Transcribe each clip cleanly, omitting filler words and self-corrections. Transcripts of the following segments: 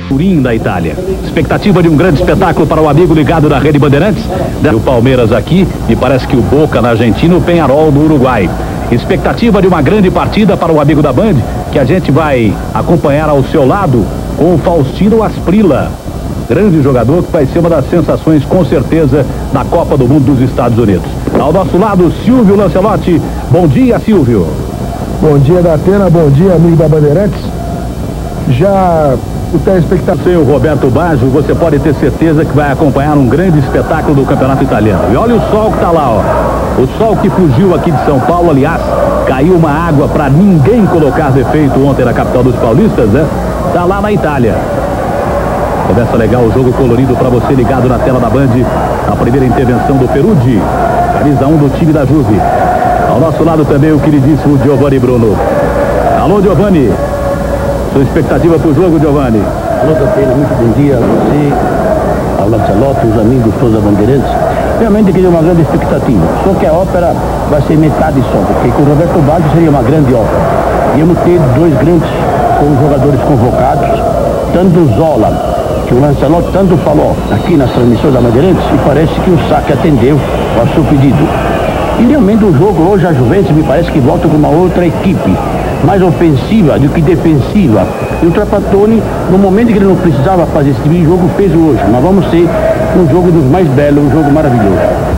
Turim, da Itália. Expectativa de um grande espetáculo para o amigo ligado da Rede Bandeirantes. O Palmeiras aqui, me parece que o Boca na Argentina, o Peñarol no Uruguai. Expectativa de uma grande partida para o amigo da Band, que a gente vai acompanhar ao seu lado com o Faustino Asprilla. Grande jogador que vai ser uma das sensações, com certeza, da Copa do Mundo dos Estados Unidos. Ao nosso lado, Silvio Lancelotti. Bom dia, Silvio. Bom dia, Datena. Bom dia, amigo da Bandeirantes. Já o telespectador... Seu Roberto Baggio, você pode ter certeza que vai acompanhar um grande espetáculo do Campeonato Italiano. E olha o sol que está lá, ó. O sol que fugiu aqui de São Paulo, aliás, caiu uma água para ninguém colocar defeito ontem na capital dos paulistas, né? Está lá na Itália. Começa legal o jogo colorido para você ligado na tela da Band. A primeira intervenção do Peruzzi, camisa 1 do time da Juve. Ao nosso lado também o queridíssimo Giovanni Bruno. Alô, Giovanni. Sua expectativa para o jogo, Giovanni? Alô, Datena, muito bom dia a você, ao Lancelotti, os amigos todos da Bandeirantes. Realmente queria uma grande expectativa. Só que a ópera vai ser metade só, porque com o Roberto Baggio seria uma grande ópera. Íamos ter dois grandes jogadores convocados, tanto o Zola, que o Lancelotti tanto falou aqui nas transmissões da Bandeirantes, e parece que o Sacchi atendeu ao seu pedido. E realmente o jogo hoje, a Juventus, me parece que volta com uma outra equipe, mais ofensiva do que defensiva. E o Trapattoni, no momento que ele não precisava fazer esse tipo de jogo, fez hoje. Mas vamos ter um jogo dos mais belos, um jogo maravilhoso.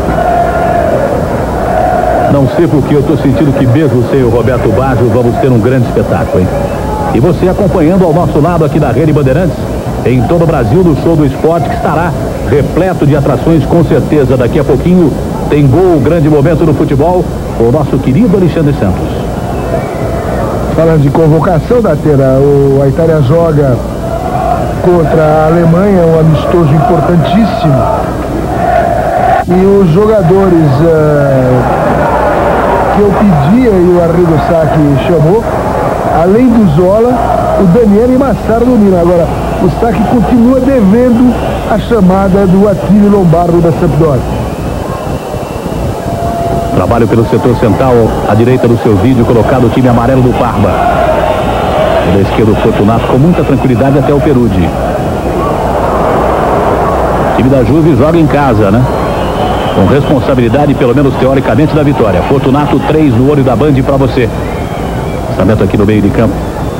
Não sei porque eu estou sentindo que mesmo sem o Roberto Baggio vamos ter um grande espetáculo, hein? E você acompanhando ao nosso lado aqui na Rede Bandeirantes, em todo o Brasil, no Show do Esporte, que estará repleto de atrações, com certeza. Daqui a pouquinho tem gol, grande momento no futebol, o nosso querido Alexandre Santos. Falando de convocação, Datena, a Itália joga contra a Alemanha, um amistoso importantíssimo. E os jogadores que eu pedia e o Arrigo Sacchi chamou, além do Zola, o Daniele Massaro domina. Agora, o Sacchi continua devendo a chamada do Attilio Lombardo da Sampdoria. Trabalho pelo setor central, à direita do seu vídeo, colocado o time amarelo do Parma. Da esquerda o Fortunato com muita tranquilidade até o Peruzzi. O time da Juve joga em casa, né? Com responsabilidade, pelo menos teoricamente, da vitória. Fortunato 3 no olho da Band para você. Lançamento aqui no meio de campo.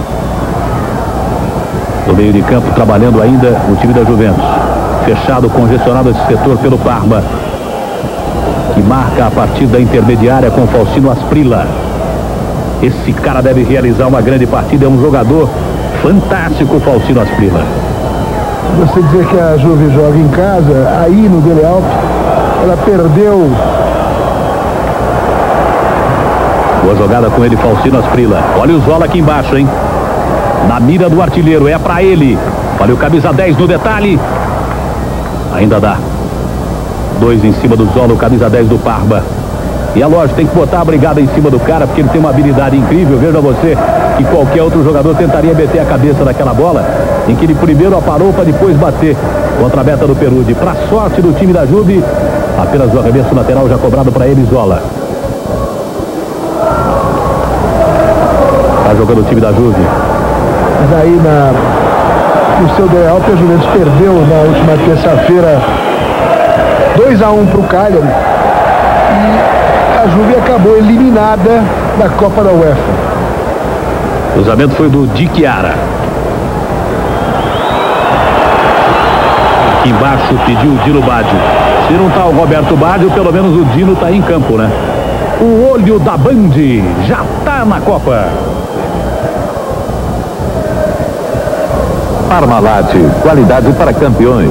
No meio de campo, trabalhando ainda o time da Juventus. Fechado, congestionado esse setor pelo Parma, que marca a partida intermediária com Faustino Asprilla. Esse cara deve realizar uma grande partida, é um jogador fantástico, Faustino Asprilla. Você dizer que a Juve joga em casa, aí no Dele Alpi, ela perdeu. Boa jogada com ele, Faustino Asprilla. Olha o Zola aqui embaixo, hein? Na mira do artilheiro, é pra ele. Olha o camisa 10 no detalhe. Ainda dá. 2 em cima do Zola, o camisa 10 do Parma. E é lógico, tem que botar a brigada em cima do cara, porque ele tem uma habilidade incrível. Veja você que qualquer outro jogador tentaria meter a cabeça naquela bola, em que ele primeiro aparou para depois bater contra a meta do Peruzzi. Para sorte do time da Juve, apenas o arremesso lateral já cobrado para ele, Zola. Tá jogando o time da Juve. Mas aí no seu Dele Alpi, a Juventus perdeu na última terça-feira 2-1 para o Cagliari. E a Juve acabou eliminada da Copa da UEFA. O cruzamento foi do Di Chiara. Aqui embaixo pediu o Dino Baggio. Se não tá o Roberto Baggio, pelo menos o Dino tá em campo, né? O olho da Band já tá na Copa. Parmalat, qualidade para campeões.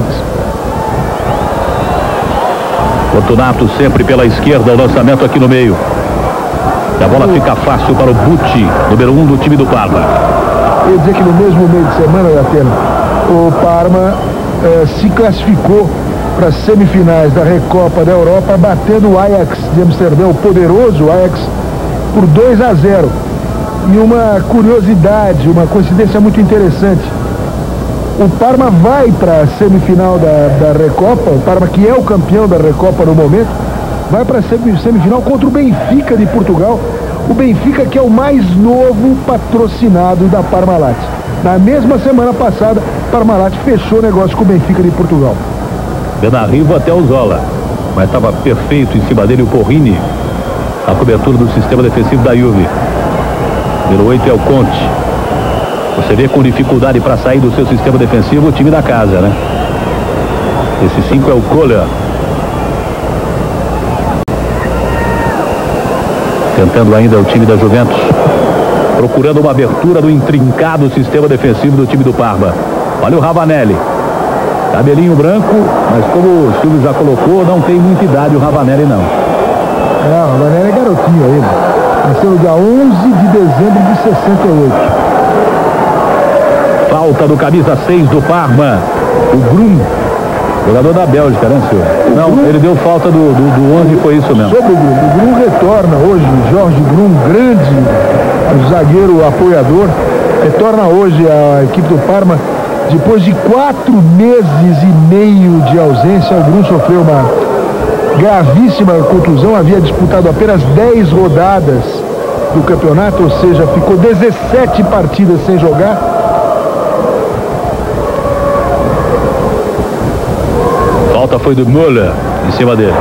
Fortunato sempre pela esquerda, o lançamento aqui no meio. E a bola fica fácil para o Bucci, número 1 do time do Parma. Eu ia dizer que no mesmo meio de semana, Datena, o Parma se classificou para as semifinais da Recopa da Europa, batendo o Ajax de Amsterdã, o poderoso Ajax, por 2-0. E uma curiosidade, uma coincidência muito interessante. O Parma vai para a semifinal da Recopa, o Parma, que é o campeão da Recopa no momento, vai para a semifinal contra o Benfica de Portugal. O Benfica, que é o mais novo patrocinado da Parmalat. Na mesma semana passada, Parmalat fechou o negócio com o Benfica de Portugal. Benarrivo até o Zola, mas estava perfeito em cima dele o Porrini. A cobertura do sistema defensivo da Juve. Número 8 é o Conte. Você vê com dificuldade para sair do seu sistema defensivo o time da casa, né? Esse 5 é o Kohler. Tentando ainda o time da Juventus. Procurando uma abertura do intrincado sistema defensivo do time do Parma. Olha o Ravanelli. Cabelinho branco, mas como o Silvio já colocou, não tem muita idade o Ravanelli não. O Ravanelli é garotinho ainda. Nasceu no dia 11 de dezembro de 68. Falta do camisa 6 do Parma, o Grum, jogador da Bélgica, né, senhor? Não, ele deu falta do 11, foi isso mesmo. Sobre o Grum retorna hoje, Jorge Grum, grande zagueiro apoiador, retorna hoje à equipe do Parma. Depois de 4 meses e meio de ausência, o Grum sofreu uma gravíssima contusão, havia disputado apenas 10 rodadas do campeonato, ou seja, ficou 17 partidas sem jogar. Falta foi do Müller em cima dele.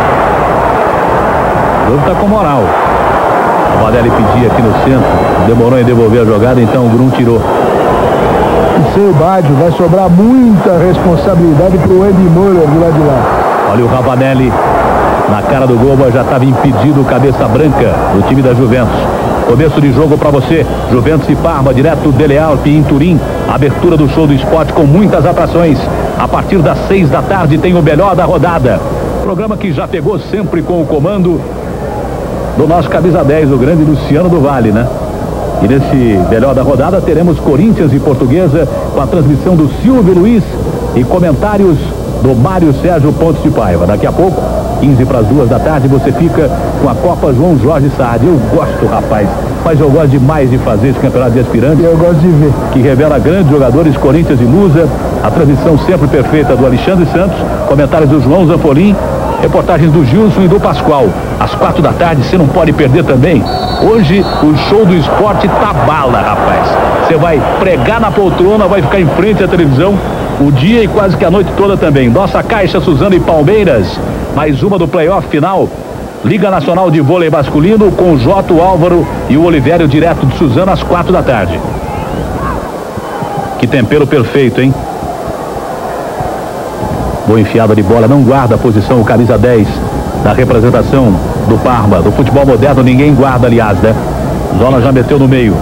O jogo está com moral. O Valério pedia aqui no centro, demorou em devolver a jogada, então o Grum tirou. E sem o Baggio vai sobrar muita responsabilidade para o Andy Müller do lado de lá. Olha o Ravanelli na cara do gol, mas já estava impedido o cabeça branca do time da Juventus. Começo de jogo para você, Juventus e Parma, direto Dele Alpi em Turim. Abertura do show do esporte com muitas atrações. A partir das 6 da tarde tem o melhor da rodada. Programa que já pegou sempre com o comando do nosso camisa 10, o grande Luciano do Vale, né? E nesse melhor da rodada teremos Corinthians e Portuguesa com a transmissão do Silvio Luiz e comentários do Mário Sérgio Pontes de Paiva. Daqui a pouco, 15 para as 2 da tarde, você fica com a Copa João Jorge Saad. Eu gosto, rapaz, mas eu gosto demais de fazer esse campeonato de aspirantes. Eu gosto de ver. Que revela grandes jogadores, Corinthians e Lusa. A transmissão sempre perfeita do Alexandre Santos. Comentários do João Zanfolim. Reportagens do Gilson e do Pascoal. Às 4 da tarde, você não pode perder também. Hoje, o show do esporte tá bala, rapaz. Você vai pregar na poltrona, vai ficar em frente à televisão o dia e quase que a noite toda também. Nossa Caixa, Suzano e Palmeiras. Mais uma do playoff final. Liga Nacional de Vôlei Masculino com o Joto Álvaro e o Olivério direto de Suzano às 4 da tarde. Que tempero perfeito, hein? Boa enfiada de bola, não guarda a posição o camisa 10 da representação do Parma, do futebol moderno, ninguém guarda, aliás, né? Zola já meteu no meio.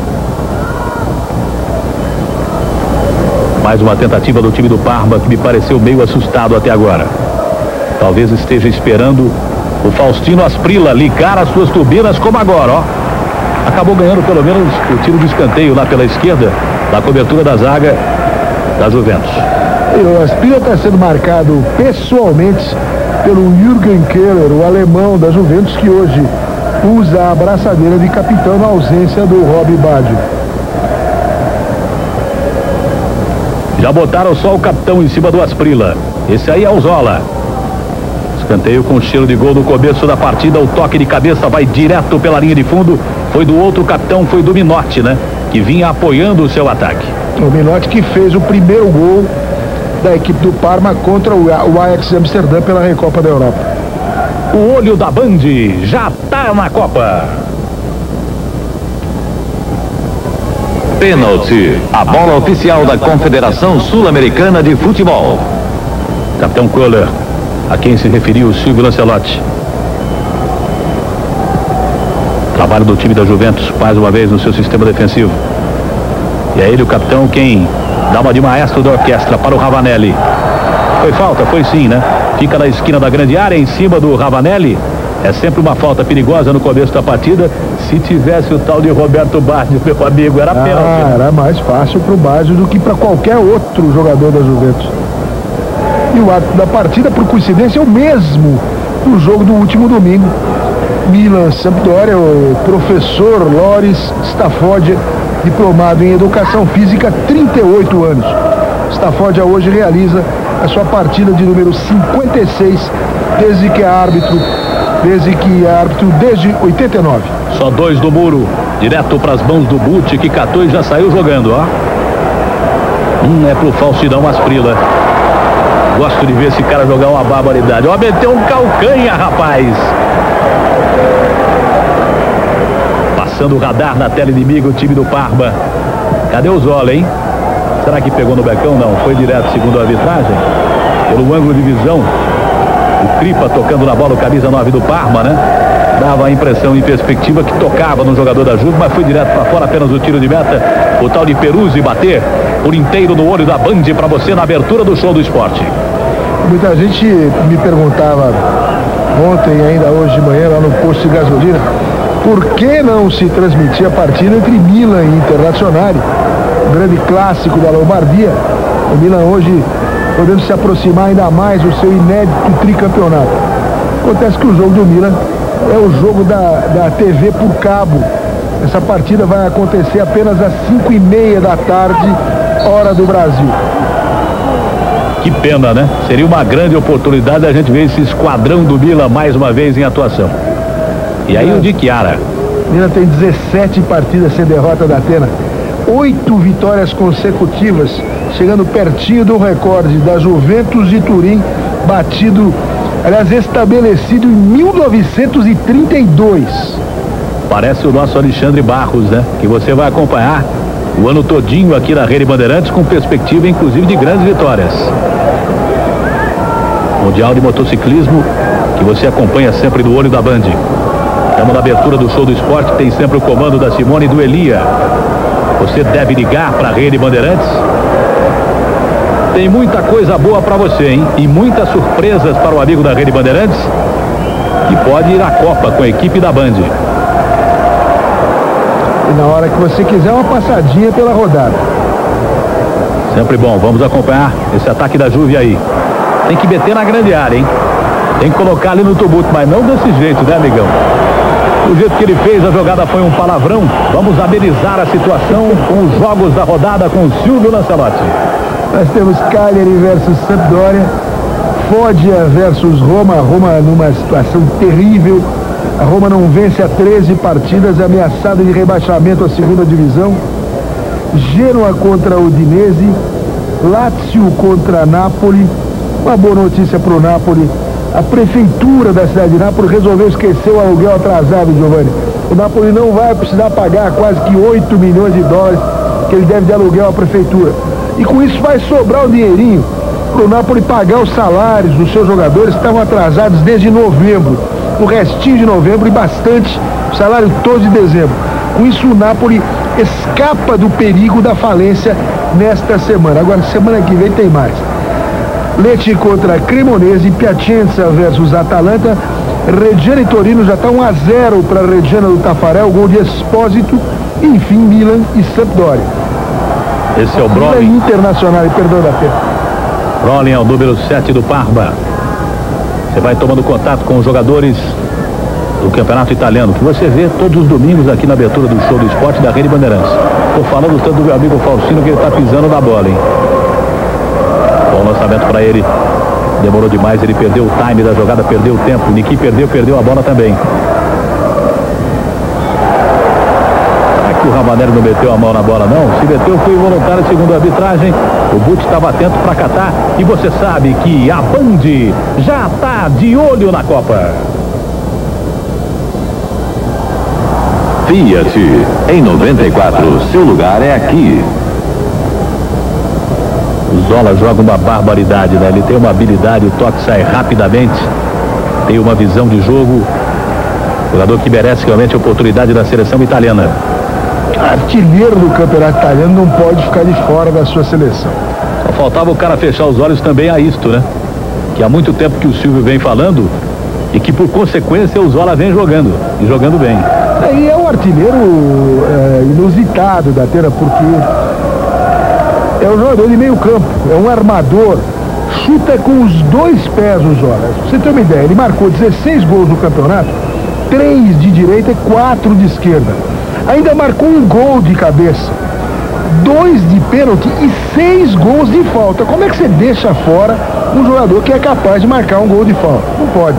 Mais uma tentativa do time do Parma que me pareceu meio assustado até agora. Talvez esteja esperando o Faustino Asprilla ligar as suas turbinas como agora, ó. Acabou ganhando pelo menos o tiro de escanteio lá pela esquerda, da cobertura da zaga da Juventus. O Asprilla está sendo marcado pessoalmente pelo Jürgen Keller, o alemão da Juventus, que hoje usa a abraçadeira de capitão na ausência do Robbie Baggio. Já botaram só o capitão em cima do Asprilla. Esse aí é o Zola. Escanteio com cheiro de gol no começo da partida. O toque de cabeça vai direto pela linha de fundo. Foi do outro capitão, foi do Minotti, né? Que vinha apoiando o seu ataque. O Minotti que fez o primeiro gol da equipe do Parma contra o Ajax de Amsterdã pela Recopa da Europa. O olho da Band já tá na Copa. Pênalti, a bola oficial da Confederação Sul-Americana de Futebol. Capitão Kohler, a quem se referiu o Silvio Lancelotti. Trabalho do time da Juventus, mais uma vez no seu sistema defensivo. E é ele, o capitão, quem dá uma de maestro da orquestra para o Ravanelli. Foi falta? Foi sim, né? Fica na esquina da grande área, em cima do Ravanelli. É sempre uma falta perigosa no começo da partida. Se tivesse o tal de Roberto Baggio, meu amigo, era pênalti. Era mais fácil para o Baggio do que para qualquer outro jogador da Juventus. E o árbitro da partida, por coincidência, é o mesmo do jogo do último domingo. Milan Sampdoria, o professor Loris Stafford, diplomado em Educação Física, 38 anos. Stafford hoje realiza a sua partida de número 56, desde que é árbitro desde 89. Só 2 do muro, direto para as mãos do Butti, que catou e já saiu jogando, ó. É pro Faustinão Asprila. Gosto de ver esse cara jogar uma barbaridade. Ó, meteu um calcanha, rapaz. Passando o radar na tela inimiga, o time do Parma. Cadê o Zola, hein? Será que pegou no becão? Não, foi direto segundo a arbitragem. Pelo ângulo de visão, o Kripa tocando na bola, o camisa 9 do Parma, né? Dava a impressão em perspectiva que tocava no jogador da Juve, mas foi direto para fora, apenas o tiro de meta. O tal de Peruzzi bater por inteiro no olho da Band para você na abertura do Show do Esporte. Muita gente me perguntava ontem e ainda hoje de manhã lá no posto de gasolina, por que não se transmitir a partida entre Milan e Internazionale, o grande clássico da Lombardia. O Milan hoje podendo se aproximar ainda mais do seu inédito tricampeonato. Acontece que o jogo do Milan é o jogo da TV por cabo. Essa partida vai acontecer apenas às 5:30 da tarde, hora do Brasil. Que pena, né? Seria uma grande oportunidade a gente ver esse esquadrão do Milan mais uma vez em atuação. E aí o de Chiara. Milan tem 17 partidas sem derrota da Atena, 8 vitórias consecutivas, chegando pertinho do recorde da Juventus de Turim, batido, aliás, estabelecido em 1932. Parece o nosso Alexandre Barros, né? Que você vai acompanhar o ano todinho aqui na Rede Bandeirantes, com perspectiva inclusive de grandes vitórias. Mundial de motociclismo que você acompanha sempre do olho da Band. Estamos na abertura do Show do Esporte, tem sempre o comando da Simone e do Elia. Você deve ligar para a Rede Bandeirantes. Tem muita coisa boa para você, hein? E muitas surpresas para o amigo da Rede Bandeirantes, que pode ir à Copa com a equipe da Band. E na hora que você quiser, uma passadinha pela rodada. Sempre bom, vamos acompanhar esse ataque da Juve aí. Tem que meter na grande área, hein? Tem que colocar ali no tumulto, mas não desse jeito, né, amigão? Do jeito que ele fez, a jogada foi um palavrão. Vamos amenizar a situação com os jogos da rodada com o Silvio Lancelotti. Nós temos Cagliari versus Sampdoria, Foggia versus Roma. Roma numa situação terrível. A Roma não vence há 13 partidas, ameaçada de rebaixamento à segunda divisão. Genoa contra Udinese, Lazio contra Napoli. Uma boa notícia para o Napoli. A prefeitura da cidade de Nápoles resolveu esquecer o aluguel atrasado, Giovanni. O Napoli não vai precisar pagar quase que 8 milhões de dólares que ele deve de aluguel à prefeitura. E com isso vai sobrar um dinheirinho para o Napoli pagar os salários dos seus jogadores que estavam atrasados desde novembro. O restinho de novembro e bastante, o salário todo de dezembro. Com isso o Napoli escapa do perigo da falência nesta semana. Agora, semana que vem tem mais. Lecce contra Cremonese, Piacenza versus Atalanta, Reggiana e Torino já está 1-0 para Reggiana do Tafarel, gol de Espósito, e enfim Milan e Sampdoria. Esse é o Brolin. Milan Internazionale, perdão da pena. Brolin é o número 7 do Parma. Você vai tomando contato com os jogadores do Campeonato Italiano, que você vê todos os domingos aqui na abertura do Show do Esporte da Rede Bandeirantes. Estou falando tanto do meu amigo Faustino que ele está pisando na bola, hein? Bom lançamento para ele. Demorou demais, ele perdeu o time da jogada, perdeu o tempo. Niki perdeu a bola também. Será que o Ravanelli não meteu a mão na bola, não? Se meteu, foi involuntário, segundo a arbitragem. O Butch estava atento para catar. E você sabe que a Band já está de olho na Copa. Fiat, em 94, seu lugar é aqui. O Zola joga uma barbaridade, né? Ele tem uma habilidade, o toque sai rapidamente, tem uma visão de jogo, jogador que merece realmente a oportunidade da seleção italiana. Artilheiro do campeonato italiano, não pode ficar de fora da sua seleção. Só faltava o cara fechar os olhos também a isto, né? Que há muito tempo que o Silvio vem falando e que por consequência o Zola vem jogando, e jogando bem. Aí é um artilheiro inusitado da Atena, porque é um jogador de meio campo, é um armador, chuta com os dois pés os Zola. Pra você ter uma ideia, ele marcou 16 gols no campeonato, 3 de direita e 4 de esquerda. Ainda marcou um gol de cabeça, 2 de pênalti e 6 gols de falta. Como é que você deixa fora um jogador que é capaz de marcar um gol de falta? Não pode.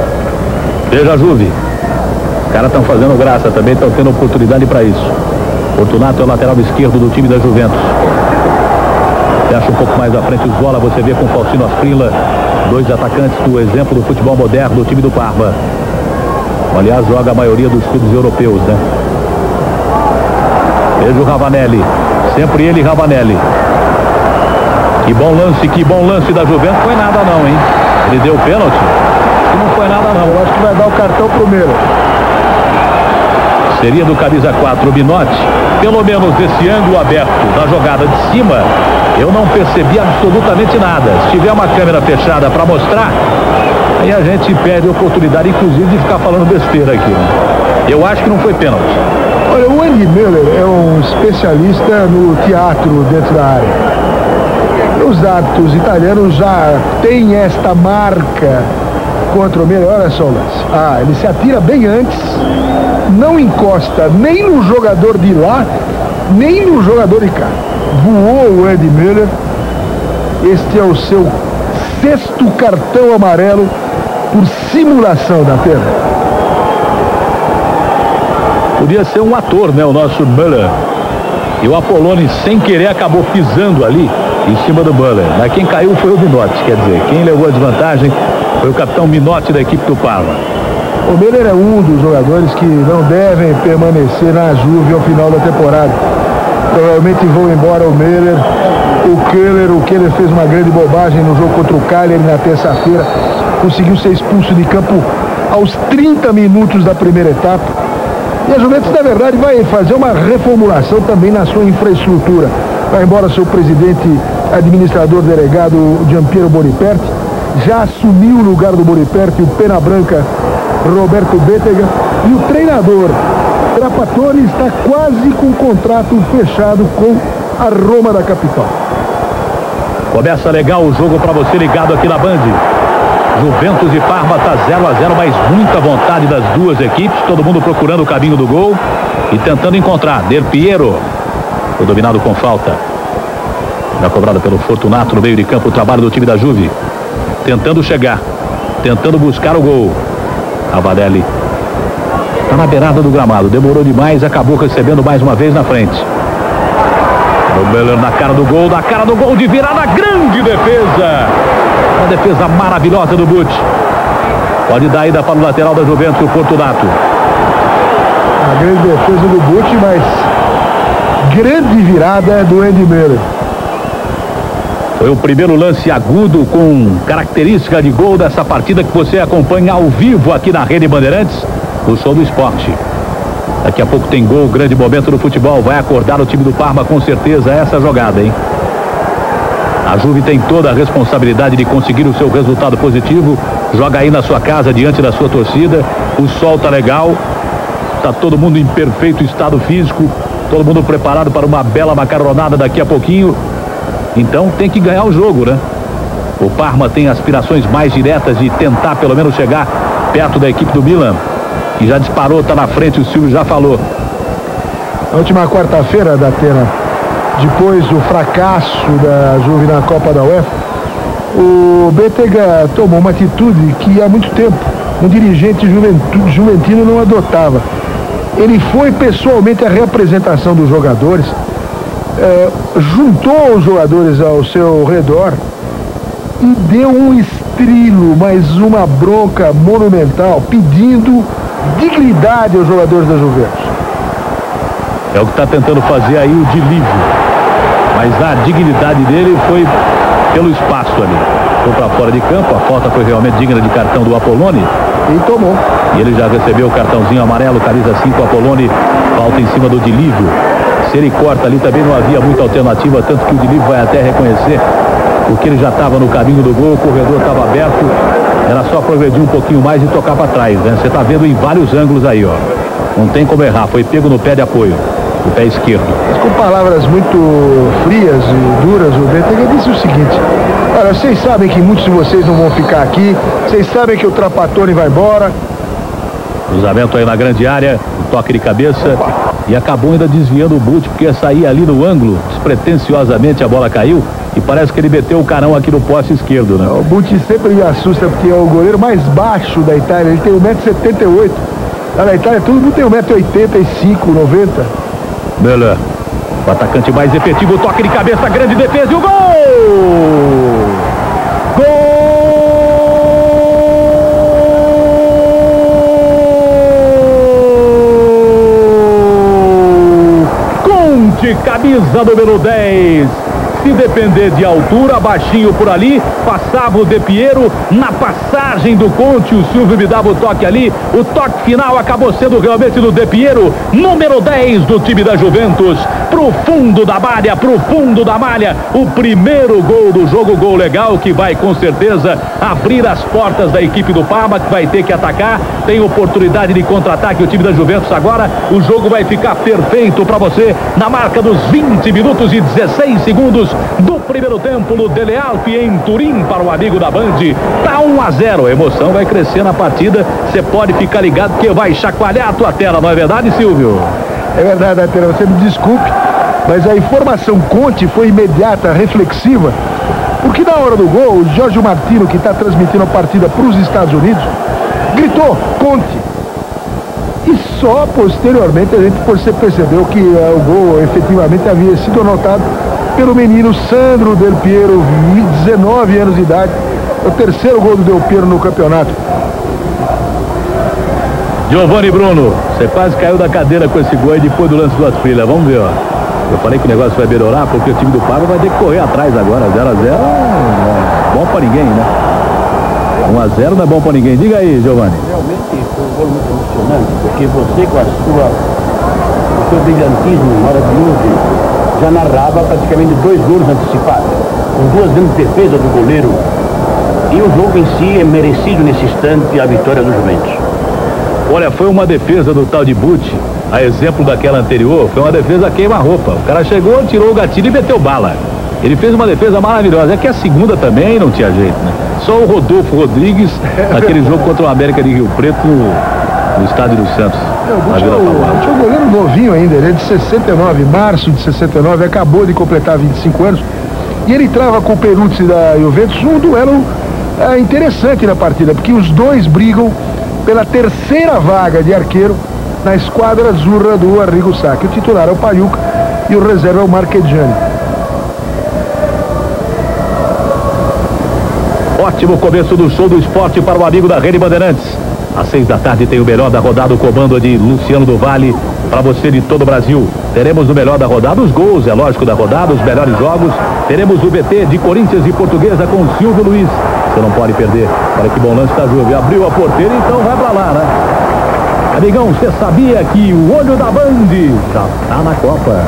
Veja a Juve. Os caras estão fazendo graça também, estão tendo oportunidade para isso. Fortunato é o lateral esquerdo do time da Juventus. Fecha um pouco mais à frente o Zola, você vê com Faustino Asprilla, dois atacantes do exemplo do futebol moderno do time do Parma. Aliás, joga a maioria dos clubes europeus, né? Veja o Ravanelli, sempre ele, Ravanelli. Que bom lance da Juventus. Foi nada não, hein? Ele deu pênalti? Acho que não foi nada não. Eu acho que vai dar o cartão pro Miller. Seria do camisa 4, o Minotti. Pelo menos desse ângulo aberto da jogada de cima, eu não percebi absolutamente nada. Se tiver uma câmera fechada para mostrar, aí a gente perde a oportunidade, inclusive, de ficar falando besteira aqui, né? Eu acho que não foi pênalti. Olha, o Andy Miller é um especialista no teatro dentro da área. Os árbitros italianos já têm esta marca contra o Miller. Olha só o lance. Ele se atira bem antes, não encosta nem no jogador de lá, nem no jogador de cá. Voou o Andy Miller. Este é o seu 6º cartão amarelo por simulação da pena. Podia ser um ator, né, o nosso Müller. E o Apoloni, sem querer, acabou pisando ali em cima do Müller. Mas quem caiu foi o Minotti, quer dizer, quem levou a desvantagem foi o capitão Minotti da equipe do Parma. O Müller é um dos jogadores que não devem permanecer na Juve ao final da temporada. Provavelmente vão embora o Müller, o Keller fez uma grande bobagem no jogo contra o Cagliari na terça-feira. Conseguiu ser expulso de campo aos 30 minutos da primeira etapa. E a Juventus, na verdade, vai fazer uma reformulação também na sua infraestrutura. Vai embora seu presidente administrador delegado Giampiero Boniperti. Já assumiu o lugar do Boniperti o pena branca Roberto Bettega. E o treinador Trapattoni está quase com o contrato fechado com a Roma da capital. Começa legal o jogo para você ligado aqui na Band. Juventus e Parma tá 0-0, mas muita vontade das duas equipes, todo mundo procurando o caminho do gol e tentando encontrar. Del Piero foi dominado com falta. Já cobrada pelo Fortunato no meio de campo, o trabalho do time da Juve. Tentando chegar, tentando buscar o gol. Ravanelli tá na beirada do gramado, demorou demais, acabou recebendo mais uma vez na frente. O Müller na cara do gol de virada, grande defesa. Uma defesa maravilhosa do Butch. Pode dar ainda para o lateral da Juventus, o Fortunato. A grande defesa do Butch, mas grande virada do Andy Miller. Foi o primeiro lance agudo com característica de gol dessa partida que você acompanha ao vivo aqui na Rede Bandeirantes, no Show do Esporte. Daqui a pouco tem gol, grande momento do futebol. Vai acordar o time do Parma com certeza essa jogada, hein? A Juve tem toda a responsabilidade de conseguir o seu resultado positivo. Joga aí na sua casa, diante da sua torcida. O sol tá legal. Tá todo mundo em perfeito estado físico. Todo mundo preparado para uma bela macarronada daqui a pouquinho. Então tem que ganhar o jogo, né? O Parma tem aspirações mais diretas de tentar pelo menos chegar perto da equipe do Milan. Que já disparou, tá na frente, o Silvio já falou. Na última quarta-feira, Datena, depois do fracasso da Juve na Copa da UEFA, o Bettega tomou uma atitude que há muito tempo um dirigente juventino não adotava. Ele foi pessoalmente à representação dos jogadores, juntou os jogadores ao seu redor e deu um estrilo, mais uma bronca monumental, pedindo dignidade aos jogadores da Juventus. É o que está tentando fazer aí o de livre. Mas a dignidade dele foi pelo espaço ali. Foi para fora de campo, a falta foi realmente digna de cartão do Apoloni. E tomou. E ele já recebeu o cartãozinho amarelo, camisa 5, Apoloni, falta em cima do Dilívio. Se ele corta ali também não havia muita alternativa, tanto que o Dilívio vai até reconhecer, porque ele já estava no caminho do gol, o corredor estava aberto, era só progredir um pouquinho mais e tocar para trás, né? Você está vendo em vários ângulos aí, ó. Não tem como errar, foi pego no pé de apoio, o pé esquerdo. Mas com palavras muito frias e duras, o Bettega disse o seguinte: olha, vocês sabem que muitos de vocês não vão ficar aqui, vocês sabem que o Trapattoni vai embora. Cruzamento aí na grande área, um toque de cabeça. E acabou ainda desviando o Butch, porque ia sair ali no ângulo, despretensiosamente a bola caiu e parece que ele meteu o carão aqui no poste esquerdo, né? O Butch sempre me assusta porque é o goleiro mais baixo da Itália, ele tem 1,78 m. Lá na Itália todo mundo tem 1,85 m, 90 m. Melhor. O atacante mais efetivo, toque de cabeça, grande defesa e o gol! Gol! Conte, camisa número 10. Se depender de altura, baixinho por ali, passava o De Piero na passagem do Conte, o Silvio me dava o toque ali, o toque final acabou sendo realmente do De Piero, número 10 do time da Juventus, pro fundo da malha, o primeiro gol do jogo, gol legal que vai com certeza abrir as portas da equipe do Parma, que vai ter que atacar, tem oportunidade de contra-ataque o time da Juventus agora, o jogo vai ficar perfeito para você na marca dos 20 minutos e 16 segundos do primeiro tempo no Dele Alpi em Turim para o amigo da Band. Tá 1-0, a emoção vai crescer na partida, você pode ficar ligado que vai chacoalhar a tua tela, não é verdade, Silvio? É verdade, Atena, você me desculpe, mas a informação Conte foi imediata, reflexiva, porque na hora do gol, o Jorge Martino, que está transmitindo a partida para os Estados Unidos, gritou Conte. E só posteriormente a gente percebeu que o gol efetivamente havia sido anotado pelo menino Sandro Del Piero, 19 anos de idade. É o terceiro gol do Del Piero no campeonato. Giovanni Bruno, você quase caiu da cadeira com esse gol aí depois do lance do Asprilla. Vamos ver, ó. Eu falei que o negócio vai melhorar porque o time do Parma vai ter que correr atrás agora. 0-0 é bom pra ninguém, né? 1-0 não é bom pra ninguém. Diga aí, Giovanni. Realmente foi um gol muito emocionante, porque você com o seu brilhantismo maravilhoso já narrava praticamente 2 gols antecipados, com 2 grandes defesas do goleiro, e o jogo em si é merecido nesse instante a vitória do Juventus. Olha, foi uma defesa do tal de Butti, a exemplo daquela anterior, foi uma defesa queima-roupa. O cara chegou, tirou o gatilho e meteu bala. Ele fez uma defesa maravilhosa. É que a segunda também não tinha jeito, né? Só o Rodolfo Rodrigues, naquele jogo contra o América de Rio Preto, no estádio do Santos. Tinha um goleiro novinho ainda, ele é de 69, março de 69, acabou de completar 25 anos. E ele trava com o Peruzzi da Juventus um duelo interessante na partida, porque os dois brigam pela terceira vaga de arqueiro na esquadra azurra do Arrigo Sacchi. O titular é o Pagliuca e o reserva é o Marchegiani. Ótimo começo do show do esporte para o amigo da Rede Bandeirantes. Às 6 da tarde tem o melhor da rodada, o comando de Luciano do Vale, para você de todo o Brasil. Teremos no melhor da rodada os gols, é lógico, da rodada, os melhores jogos. Teremos o BT de Corinthians e Portuguesa com o Silvio Luiz. Você não pode perder. Olha que bom lance da Juve. Abriu a porteira, então vai pra lá, né? Amigão, você sabia que o olho da Band já tá na Copa?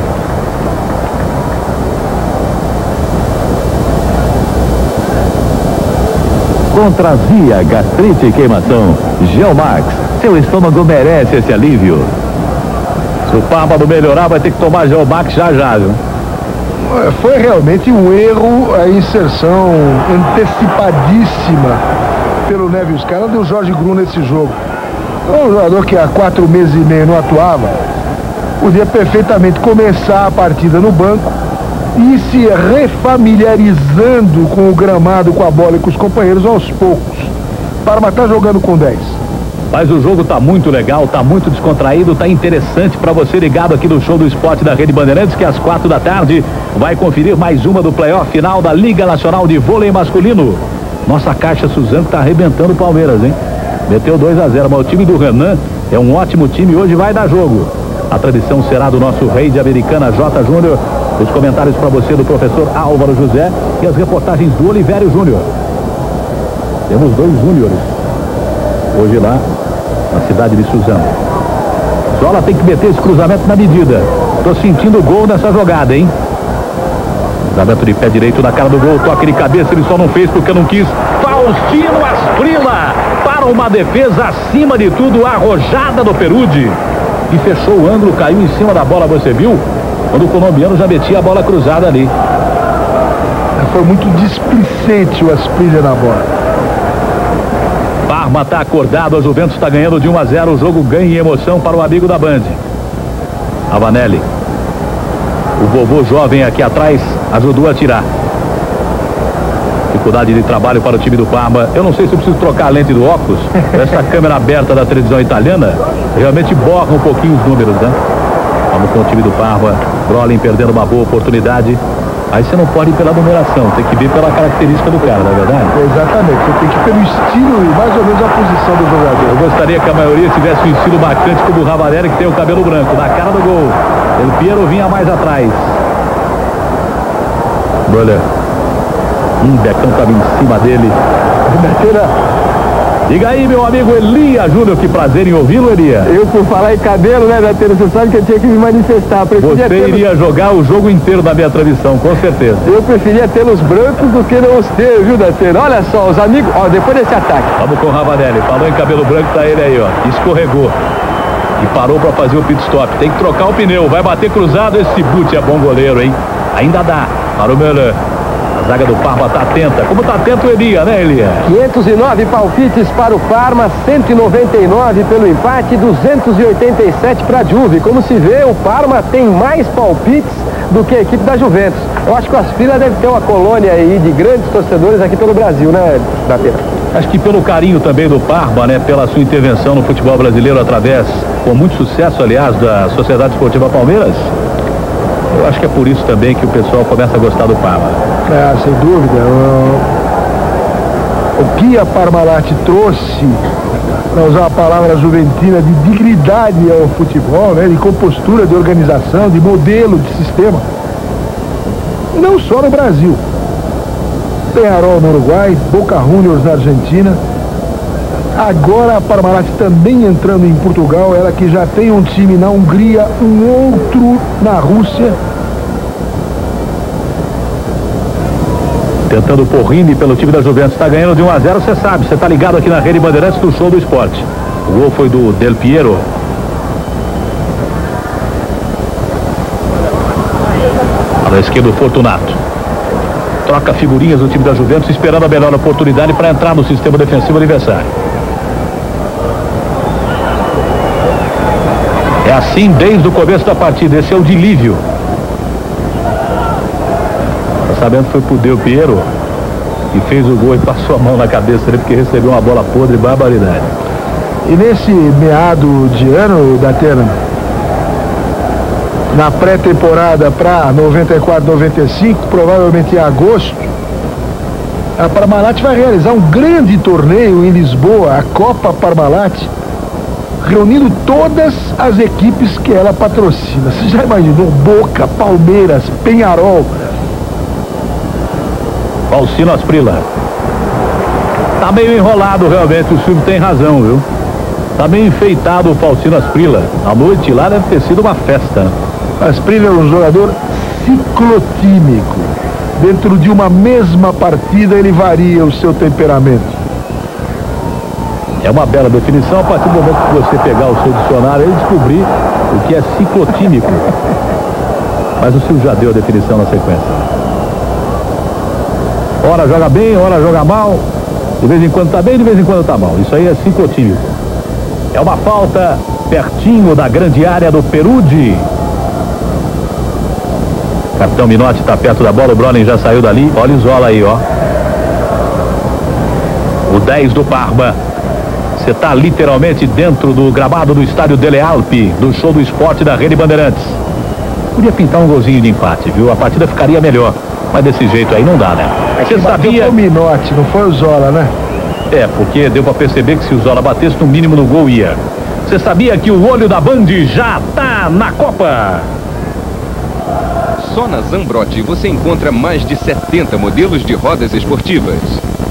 Contra azia, gastrite e queimação, Geomax, seu estômago merece esse alívio. Se o Parma não melhorar, vai ter que tomar Geomax já, viu? Foi realmente um erro a inserção antecipadíssima pelo Neville Scala do Jorge Grun nesse jogo. Um jogador que há 4 meses e meio não atuava, podia perfeitamente começar a partida no banco e se refamiliarizando com o gramado, com a bola e com os companheiros aos poucos. Parma está jogando com 10. Mas o jogo tá muito legal, tá muito descontraído, tá interessante para você ligado aqui no show do esporte da Rede Bandeirantes, que às 4 da tarde vai conferir mais uma do playoff final da Liga Nacional de Vôlei Masculino. Nossa Caixa Suzano tá arrebentando o Palmeiras, hein? Meteu 2-0, mas o time do Renan é um ótimo time, hoje vai dar jogo. A tradição será do nosso rei de Americana, J. Júnior. Os comentários para você do professor Álvaro José e as reportagens do Olivério Júnior. Temos 2 júniores hoje lá na cidade de Suzano. Zola tem que meter esse cruzamento na medida. Tô sentindo gol nessa jogada, hein? Cruzamento de pé direito na cara do gol, toque de cabeça, ele só não fez porque não quis. Faustino Asprilla para uma defesa acima de tudo, arrojada do Peruzzi. E fechou o ângulo, caiu em cima da bola, você viu? Quando o colombiano já metia a bola cruzada ali. Foi muito displicente o Asprilla na bola. Parma está acordado, a Juventus está ganhando de 1-0, o jogo ganha em emoção para o amigo da Band. Avanelli. O vovô jovem aqui atrás ajudou a tirar. Dificuldade de trabalho para o time do Parma. Eu não sei se eu preciso trocar a lente do óculos. Essa câmera aberta da televisão italiana realmente borra um pouquinho os números, né? Vamos com o time do Parma. Brolin perdendo uma boa oportunidade. Aí você não pode ir pela numeração, tem que ver pela característica do cara, não é verdade? Exatamente, você tem que ir pelo estilo e mais ou menos a posição do jogador. Eu gostaria que a maioria tivesse um estilo marcante como o Ravanelli, que tem o cabelo branco, na cara do gol. Del Piero vinha mais atrás. Olha, Becão estava em cima dele. Diga aí, meu amigo Elia Júnior, que prazer em ouvi-lo, Elia. Eu, por falar em cabelo, né, Datena, você sabe que eu tinha que me manifestar. Você iria jogar o jogo inteiro na minha transmissão, com certeza. Eu preferia tê-los brancos do que não os ter, viu, Datena? Olha só, os amigos, ó, depois desse ataque. Vamos com o Ravanelli, falou em cabelo branco, tá ele aí, ó, escorregou. E parou para fazer o pit stop. Tem que trocar o pneu, vai bater cruzado, esse Butti é bom goleiro, hein? Ainda dá, para o Müller. A zaga do Parma está atenta. Como está atento o Elia, né, Elia? 509 palpites para o Parma, 199 pelo empate, 287 para a Juve. Como se vê, o Parma tem mais palpites do que a equipe da Juventus. Eu acho que o Asprilla deve ter uma colônia aí de grandes torcedores aqui pelo Brasil, né, Datena? Acho que pelo carinho também do Parma, né, pela sua intervenção no futebol brasileiro através, com muito sucesso, aliás, da Sociedade Esportiva Palmeiras. Eu acho que é por isso também que o pessoal começa a gostar do Parma. Sem dúvida. O que a Parmalat trouxe, para usar a palavra juventina, de dignidade ao futebol, né, de compostura, de organização, de modelo, de sistema, não só no Brasil. Peñarol no Uruguai, Boca Juniors na Argentina. Agora a Parmalat também entrando em Portugal, ela que já tem um time na Hungria, um outro na Rússia. Tentando o Porrini pelo time da Juventus, está ganhando de 1-0, você sabe, você está ligado aqui na Rede Bandeirantes do Show do Esporte. O gol foi do Del Piero. À esquerda o Fortunato. Troca figurinhas do time da Juventus, esperando a melhor oportunidade para entrar no sistema defensivo adversário. É assim desde o começo da partida. Esse é o Dilívio. Tá sabendo que foi pro Del Piero e fez o gol e passou a mão na cabeça dele porque recebeu uma bola podre, barbaridade. E nesse meado de ano, Datena, na pré-temporada para 94-95, provavelmente em agosto, a Parmalat vai realizar um grande torneio em Lisboa, a Copa Parmalat, reunindo todas as equipes que ela patrocina. Você já imaginou? Boca, Palmeiras, Peñarol. Falcino Asprilla. Tá meio enrolado realmente, o Silvio tem razão, viu? Tá meio enfeitado o Falcino Asprilla. A noite lá deve ter sido uma festa. Asprilla é um jogador ciclotímico. Dentro de uma mesma partida ele varia o seu temperamento. É uma bela definição a partir do momento que você pegar o seu dicionário e descobrir o que é ciclotímico. Mas o Silvio já deu a definição na sequência. Ora joga bem, ora joga mal. De vez em quando tá bem, de vez em quando tá mal. Isso aí é ciclotímico. É uma falta pertinho da grande área do Perudi. Capitão Minotti está perto da bola, o Brolin já saiu dali. Olha o Zola aí, ó. O 10 do Parma. Você está literalmente dentro do gramado do estádio Delle Alpi, do Show do Esporte da Rede Bandeirantes. Podia pintar um golzinho de empate, viu? A partida ficaria melhor. Mas desse jeito aí não dá, né? Você sabia? Foi o Minotti, não foi o Zola, né? É, porque deu para perceber que se o Zola batesse, no mínimo no gol ia. Você sabia que o olho da Band já tá na Copa? Só na Zambrotti você encontra mais de 70 modelos de rodas esportivas.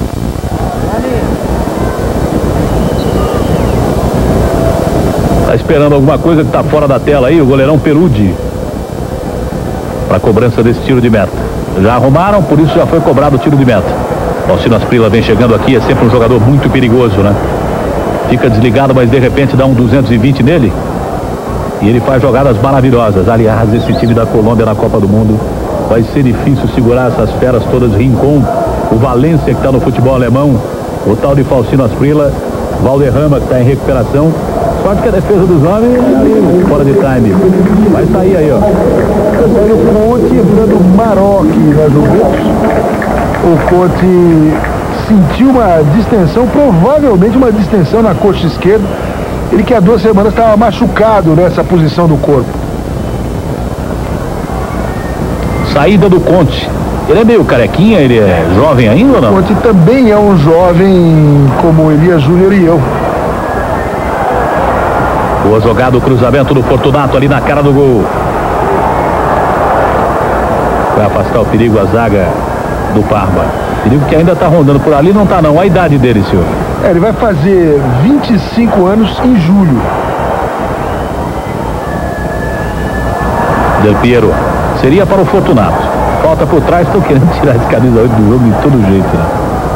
Tá esperando alguma coisa que tá fora da tela aí, o goleirão Perudi. Para cobrança desse tiro de meta. Já arrumaram, por isso já foi cobrado o tiro de meta. Falcino Asprilla vem chegando aqui, é sempre um jogador muito perigoso, né? Fica desligado, mas de repente dá um 220 nele. E ele faz jogadas maravilhosas. Aliás, esse time da Colômbia na Copa do Mundo vai ser difícil segurar essas feras todas. Rincon, o Valência que está no futebol alemão, o tal de Falcino Asprilla, Valderrama que está em recuperação. Sorte que a defesa dos homens é fora de time. Vai sair aí, ó. O Conte entrando Maroc na Juventus. O Conte sentiu uma distensão, provavelmente uma distensão na coxa esquerda. Ele que há 2 semanas estava machucado nessa posição do corpo. Saída do Conte. Ele é meio carequinha, ele é jovem ainda ou não? O Conte também é um jovem como o Elias Júnior e eu. Boa jogada, o cruzamento do Fortunato ali na cara do gol. Vai afastar o perigo a zaga do Parma. Perigo que ainda está rondando por ali, não está não. A idade dele, senhor? Ele vai fazer 25 anos em julho. Del Piero. Seria para o Fortunato. Falta por trás, estão querendo tirar esse camisa 8 do jogo de todo jeito, né?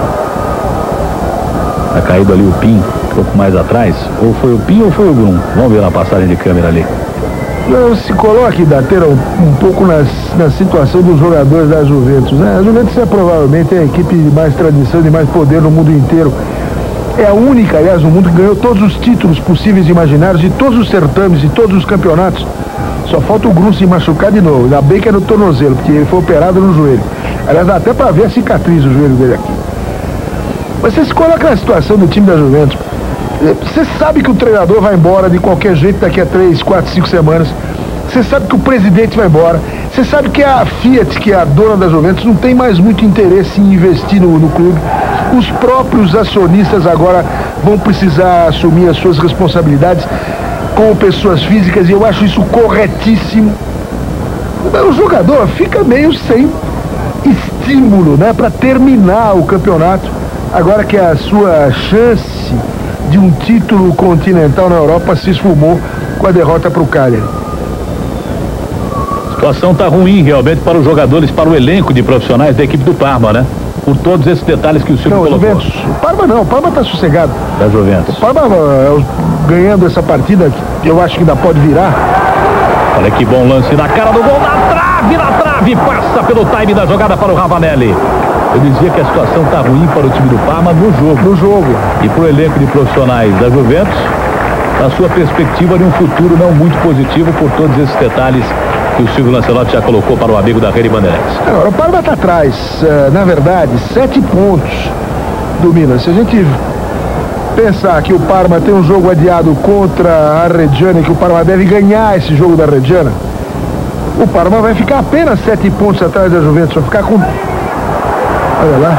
Tá caído ali o Pim, um pouco mais atrás. Ou foi o Pim ou foi o Grum? Vamos ver na passagem de câmera ali. Não se coloque, Datena, um pouco na situação dos jogadores da Juventus, né? A Juventus é provavelmente a equipe de mais tradição e de mais poder no mundo inteiro. É a única, aliás, no mundo que ganhou todos os títulos possíveis e imaginários de todos os certames, de todos os campeonatos. Só falta o Grum se machucar de novo. Ainda bem que é no tornozelo, porque ele foi operado no joelho. Aliás, dá até para ver a cicatriz do joelho dele aqui. Mas você se coloca na situação do time da Juventus. Você sabe que o treinador vai embora de qualquer jeito daqui a 3, 4, 5 semanas. Você sabe que o presidente vai embora. Você sabe que a Fiat, que é a dona da Juventus, não tem mais muito interesse em investir no clube. Os próprios acionistas agora vão precisar assumir as suas responsabilidades como pessoas físicas, e eu acho isso corretíssimo. O jogador fica meio sem estímulo, né, para terminar o campeonato, agora que a sua chance de um título continental na Europa se esfumou com a derrota para o Cagliari. A situação está ruim realmente para os jogadores, para o elenco de profissionais da equipe do Parma, né? Por todos esses detalhes que o senhor colocou. Juventus, o Parma não, o Parma está sossegado. Da Juventus. O Parma ganhando essa partida, que eu acho que ainda pode virar. Olha que bom lance na cara do gol, na trave, passa pelo time da jogada para o Ravanelli. Eu dizia que a situação está ruim para o time do Parma no jogo. E para o elenco de profissionais da Juventus, a sua perspectiva de um futuro não muito positivo por todos esses detalhes que o Silvio Lancelotti já colocou para o amigo da Rede Bandeirantes. Agora, o Parma está atrás, na verdade, 7 pontos do Milan. Se a gente pensar que o Parma tem um jogo adiado contra a Reggiana e que o Parma deve ganhar esse jogo da Reggiana, o Parma vai ficar apenas 7 pontos atrás da Juventus, vai ficar com... Olha lá.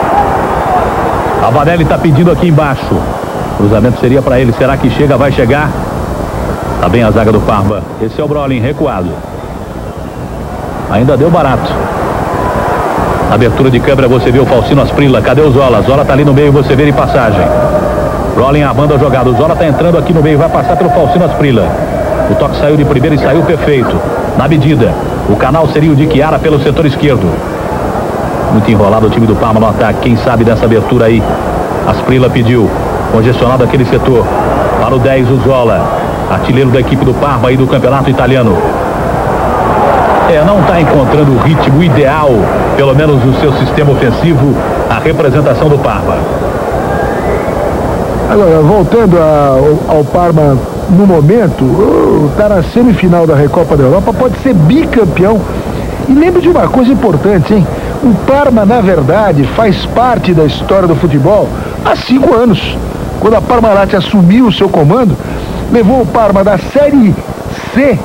A Vanelli está pedindo aqui embaixo. O cruzamento seria para ele. Será que chega? Vai chegar? Tá bem a zaga do Parma. Esse é o Brolin recuado. Ainda deu barato. Abertura de câmera, você vê o Faustino Asprilla. Cadê o Zola? Zola tá ali no meio, você vê em passagem. Brolin armando a jogada. O Zola tá entrando aqui no meio, vai passar pelo Faustino Asprilla. O toque saiu de primeira e saiu perfeito. Na medida. O canal seria o de Chiara pelo setor esquerdo. Muito enrolado o time do Parma no ataque. Quem sabe dessa abertura aí? Asprilla pediu. Congestionado aquele setor. Para o 10, o Zola. Artilheiro da equipe do Parma e do campeonato italiano. Não está encontrando o ritmo ideal, pelo menos o seu sistema ofensivo, a representação do Parma. Agora, voltando ao Parma no momento, está na semifinal da Recopa da Europa, pode ser bicampeão. E lembre de uma coisa importante, hein? O Parma, na verdade, faz parte da história do futebol há 5 anos. Quando a Parmalat assumiu o seu comando, levou o Parma da Série C.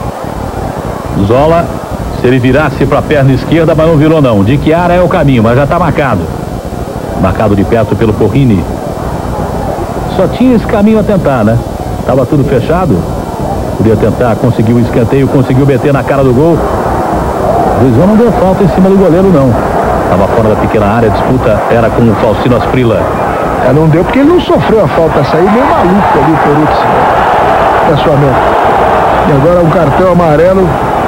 Zola, se ele virasse para a perna esquerda, mas não virou não. De Chiara é o caminho, mas já está marcado. Marcado de perto pelo Porrini. Só tinha esse caminho a tentar, né? Estava tudo fechado. Podia tentar, conseguiu o escanteio, conseguiu meter na cara do gol. O Luizão não deu falta em cima do goleiro, não. Estava fora da pequena área, a disputa era com o Faustino Asprilla. Não deu porque ele não sofreu a falta, saiu meio maluco ali o Peruzzi da sua meta. E agora um cartão amarelo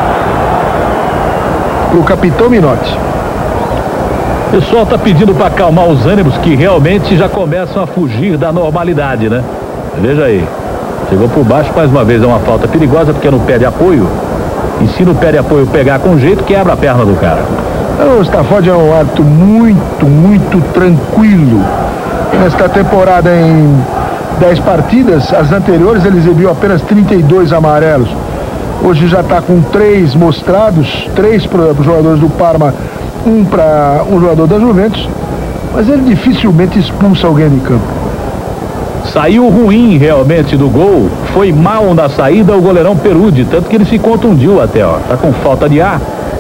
pro capitão Minotti. O pessoal está pedindo para acalmar os ânimos que realmente já começam a fugir da normalidade, né? Veja aí. Chegou por baixo mais uma vez, é uma falta perigosa porque não pede apoio. E se no pé de apoio pegar com jeito, quebra a perna do cara. O Stafford é um árbitro muito tranquilo. Nesta temporada, em 10 partidas, as anteriores ele exibiu apenas 32 amarelos. Hoje já está com 3 mostrados, 3 para os jogadores do Parma, 1 para um jogador da Juventus. Mas ele dificilmente expulsa alguém de campo. Saiu ruim realmente do gol, foi mal na saída o goleirão Peruzzi, tanto que ele se contundiu até, ó. Tá com falta de ar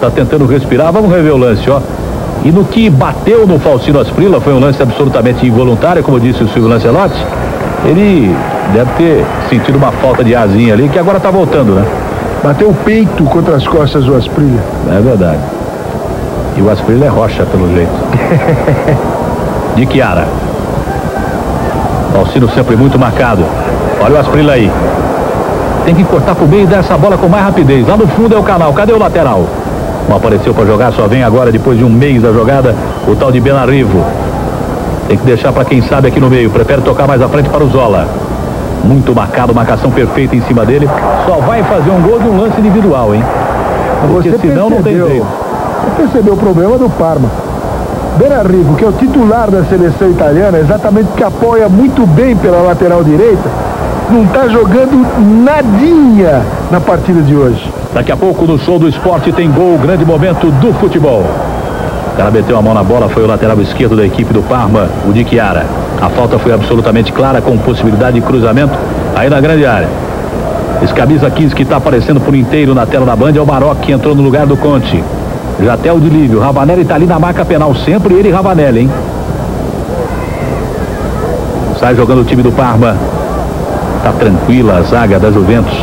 tá tentando respirar. Vamos rever o lance, ó. E no que bateu no Faustino Asprilla, foi um lance absolutamente involuntário, como disse o Silvio Lancelotti. Ele deve ter sentido uma falta de asinha ali, que agora tá voltando, né? Bateu o peito contra as costas do Asprilla. É verdade. E o Asprilla é rocha, pelo jeito. De Chiara. Faustino sempre muito marcado. Olha o Asprilla aí. Tem que cortar pro meio e dar essa bola com mais rapidez. Lá no fundo é o Canal. Cadê o lateral? Não apareceu para jogar, só vem agora, depois de um mês da jogada, o tal de Benarrivo. Tem que deixar para quem sabe aqui no meio. Prefere tocar mais à frente para o Zola. Muito marcado, marcação perfeita em cima dele. Só vai fazer um gol de um lance individual, hein? Porque senão não tem jeito. Você percebeu o problema do Parma. Benarrivo, que é o titular da seleção italiana, exatamente que apoia muito bem pela lateral direita, não está jogando nadinha na partida de hoje. Daqui a pouco no Show do Esporte tem gol, grande momento do futebol. O cara meteu a mão na bola, foi o lateral esquerdo da equipe do Parma, o de Chiara. A falta foi absolutamente clara, com possibilidade de cruzamento aí na grande área. Esse camisa 15 que está aparecendo por inteiro na tela da Band é o Maroc, que entrou no lugar do Conte. Já até o de Lívio. Ravanelli está ali na marca penal, sempre ele e Ravanelli, hein? Sai jogando o time do Parma. Tá tranquila a zaga da Juventus.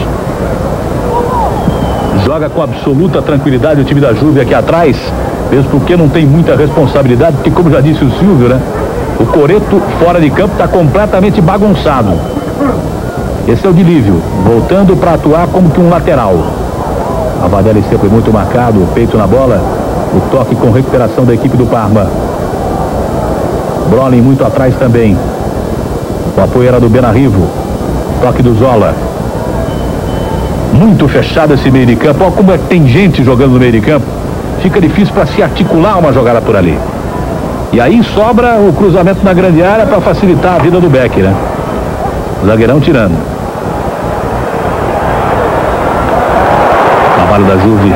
Joga com absoluta tranquilidade o time da Juve aqui atrás, mesmo porque não tem muita responsabilidade, porque, como já disse o Silvio, né? O Coreto fora de campo está completamente bagunçado. Esse é o de Lívio, voltando para atuar como que um lateral. A Ravanelli sempre muito marcado, peito na bola, o toque com recuperação da equipe do Parma. Brolin muito atrás também. O apoio era do Benarrivo. Toque do Zola. Muito fechado esse meio de campo. Olha como tem gente jogando no meio de campo. Fica difícil para se articular uma jogada por ali. E aí sobra o cruzamento na grande área para facilitar a vida do Beck, né? O zagueirão tirando. Trabalho da Juve.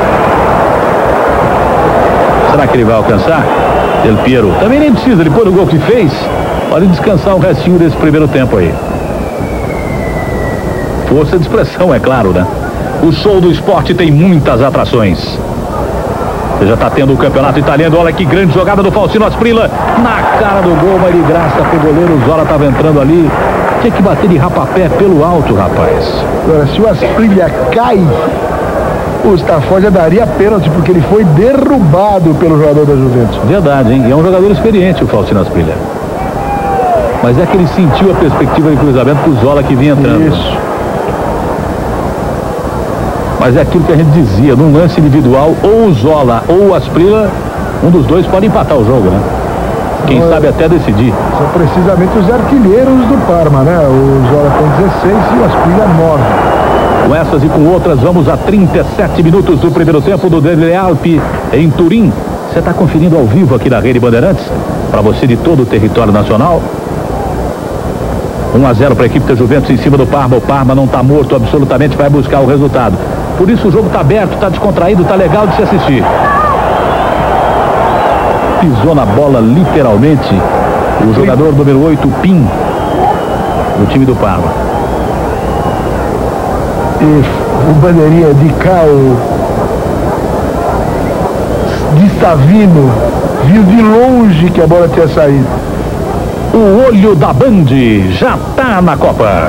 Será que ele vai alcançar? Del Piero. Também nem precisa, depois do gol que fez, pode descansar um restinho desse primeiro tempo aí. Força de expressão, é claro, né? O Show do Esporte tem muitas atrações. Você já está tendo o campeonato italiano. Olha que grande jogada do Faustino Asprilla. Na cara do gol, mas de graça pro goleiro. O Zola estava entrando ali. Tinha que bater de rapapé pelo alto, rapaz. Agora, se o Asprilla cai, o Stafford já daria pênalti, porque ele foi derrubado pelo jogador da Juventus. Verdade, hein? E é um jogador experiente, o Faustino Asprilla. Mas é que ele sentiu a perspectiva de cruzamento pro Zola que vinha entrando. Isso. Mas é aquilo que a gente dizia, num lance individual, ou o Zola ou o Asprilla, um dos dois pode empatar o jogo, né? Quem sabe até decidir. São precisamente os artilheiros do Parma, né? O Zola tem 16 e o Asprilla 9. Com essas e com outras, vamos a 37 minutos do primeiro tempo do Delle Alpi em Turim. Você está conferindo ao vivo aqui na Rede Bandeirantes, para você de todo o território nacional. 1-0 para a equipe da Juventus em cima do Parma. O Parma não está morto, absolutamente vai buscar o resultado. Por isso o jogo está aberto, está descontraído, está legal de se assistir. Pisou na bola literalmente o jogador número 8, Pin, do time do Parma. E o bandeirinha de cá, o de Savino, viu de longe que a bola tinha saído. O olho da Band já está na Copa.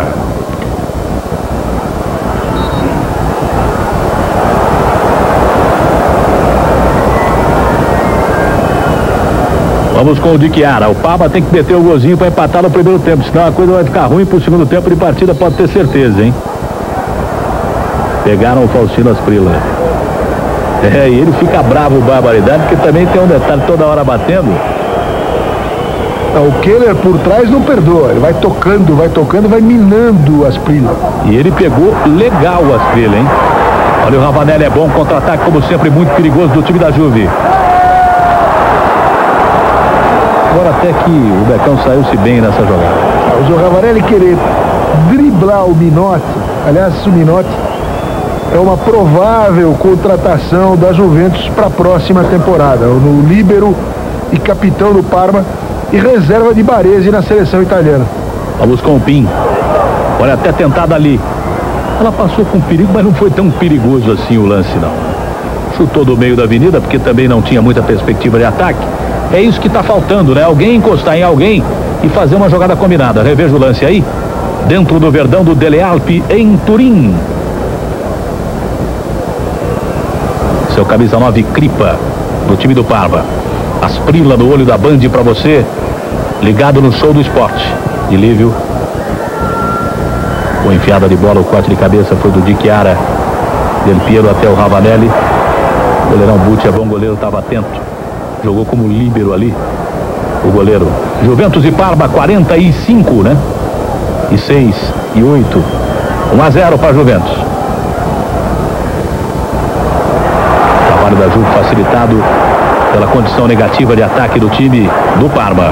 Vamos com o de Chiara. O Parma tem que meter o golzinho para empatar no primeiro tempo, senão a coisa vai ficar ruim para o segundo tempo de partida, pode ter certeza, hein? Pegaram o Faustino Asprilla. É, e ele fica bravo, barbaridade, porque também tem um detalhe toda hora batendo. O Keller por trás não perdoa, ele vai tocando, vai minando o Asprilla. E ele pegou legal o Asprilla, hein? Olha, o Ravanelli é bom, contra-ataque como sempre muito perigoso do time da Juve. Agora até que o Becão saiu-se bem nessa jogada. O Ravanelli querer driblar o Minotti, aliás, o Minotti é uma provável contratação da Juventus para a próxima temporada. No líbero e capitão do Parma e reserva de Baresi na seleção italiana. Vamos com o Pin. Olha, até tentada ali. Ela passou com perigo, mas não foi tão perigoso assim o lance, não. chutou do meio da avenida, porque também não tinha muita perspectiva de ataque. É isso que está faltando, né? Alguém encostar em alguém e fazer uma jogada combinada. Reveja o lance aí, dentro do Verdão do Delle Alpi, em Turim. Seu camisa 9, Kripa, do time do Parma. Asprilla no olho da Band para você, ligado no show do esporte. De Lívio. Com enfiada de bola, o corte de cabeça foi do Di Chiara. Del Piero até o Ravanelli. O goleirão Bucci é bom goleiro, estava atento. Jogou como líbero ali. O goleiro. Juventus e Parma, 45, né? E 6 e 8. 1-0 para Juventus. Trabalho da Juve facilitado pela condição negativa de ataque do time do Parma.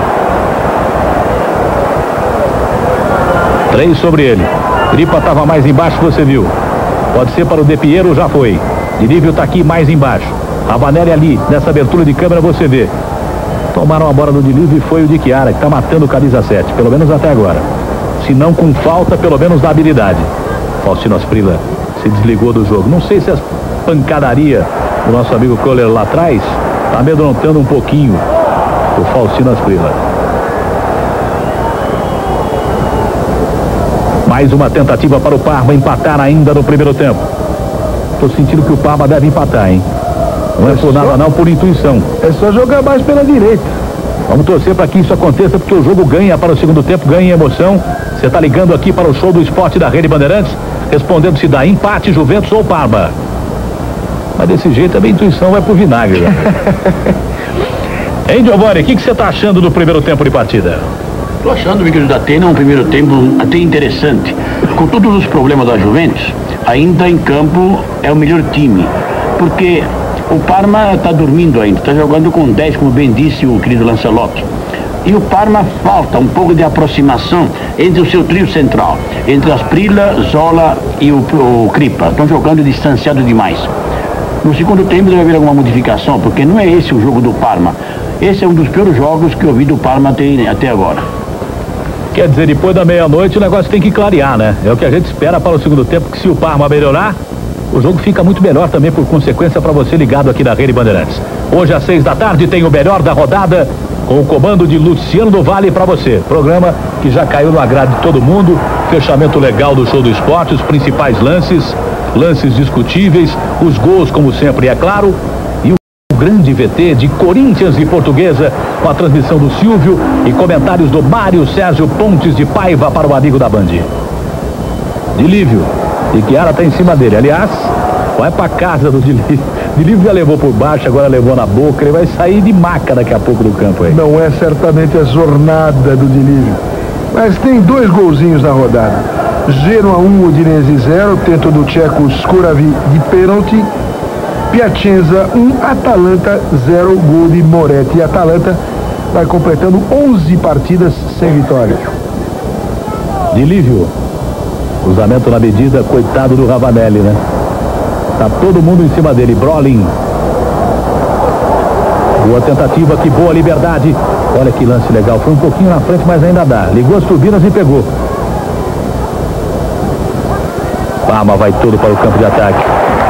3 sobre ele. Kripa estava mais embaixo, você viu. Pode ser para o De Piero, já foi. De Lívio está aqui mais embaixo. Ravanelli ali, nessa abertura de câmera você vê. Tomaram a bola do De Lívio e foi o Di Chiara, que está matando o camisa 7, pelo menos até agora. Se não com falta, pelo menos da habilidade. Faustino Asprilla se desligou do jogo. Não sei se a pancadaria do nosso amigo Kohler lá atrás está amedrontando um pouquinho o Faustino Asprilla. Mais uma tentativa para o Parma empatar ainda no primeiro tempo. Estou sentindo que o Parma deve empatar, hein? Não é por nada não, por intuição. É só jogar mais pela direita. Vamos torcer para que isso aconteça, porque o jogo ganha para o segundo tempo, ganha em emoção. Você está ligando aqui para o show do esporte da Rede Bandeirantes, respondendo se dá empate, Juventus ou Parma. Mas desse jeito a minha intuição vai pro vinagre. Hein, Giovanni, o que você está achando do primeiro tempo de partida? Estou achando, Miguel da Atena, um primeiro tempo até interessante. Com todos os problemas da Juventus, ainda em campo é o melhor time. Porque o Parma está dormindo ainda, está jogando com 10, como bem disse o querido Lancelotti. E o Parma falta um pouco de aproximação entre o seu trio central, entre Asprilla, Zola e o Kripa. Estão jogando distanciado demais. No segundo tempo deve haver alguma modificação, porque não é esse o jogo do Parma. Esse é um dos piores jogos que eu vi do Parma até agora. Quer dizer, depois da meia-noite o negócio tem que clarear, né? É o que a gente espera para o segundo tempo, que se o Parma melhorar, o jogo fica muito melhor também, por consequência, para você ligado aqui na Rede Bandeirantes. Hoje às 6 da tarde tem o melhor da rodada, com o comando de Luciano do Vale para você. Programa que já caiu no agrado de todo mundo, fechamento legal do show do esporte, os principais lances discutíveis, os gols como sempre, é claro, e o grande VT de Corinthians e Portuguesa, com a transmissão do Silvio e comentários do Mário Sérgio Pontes de Paiva para o amigo da Band. De Lívio, e Chiara está em cima dele, aliás, vai para casa do De Lívio. De Lívio já levou por baixo, agora levou na boca, ele vai sair de maca daqui a pouco do campo aí. Não é certamente a jornada do De Lívio, mas tem 2 golzinhos na rodada. Genoa 1, Udinese 0, tento do tcheco Skuravi de pênalti. Piacenza 1, Atalanta 0, gol de Moretti. E Atalanta vai completando 11 partidas sem vitória. De Lívio, cruzamento na medida, coitado do Ravanelli, né? Tá todo mundo em cima dele. Brolin. Boa tentativa, que boa liberdade. Olha que lance legal, foi um pouquinho na frente, mas ainda dá. Ligou as turbinas e pegou. Parma vai tudo para o campo de ataque.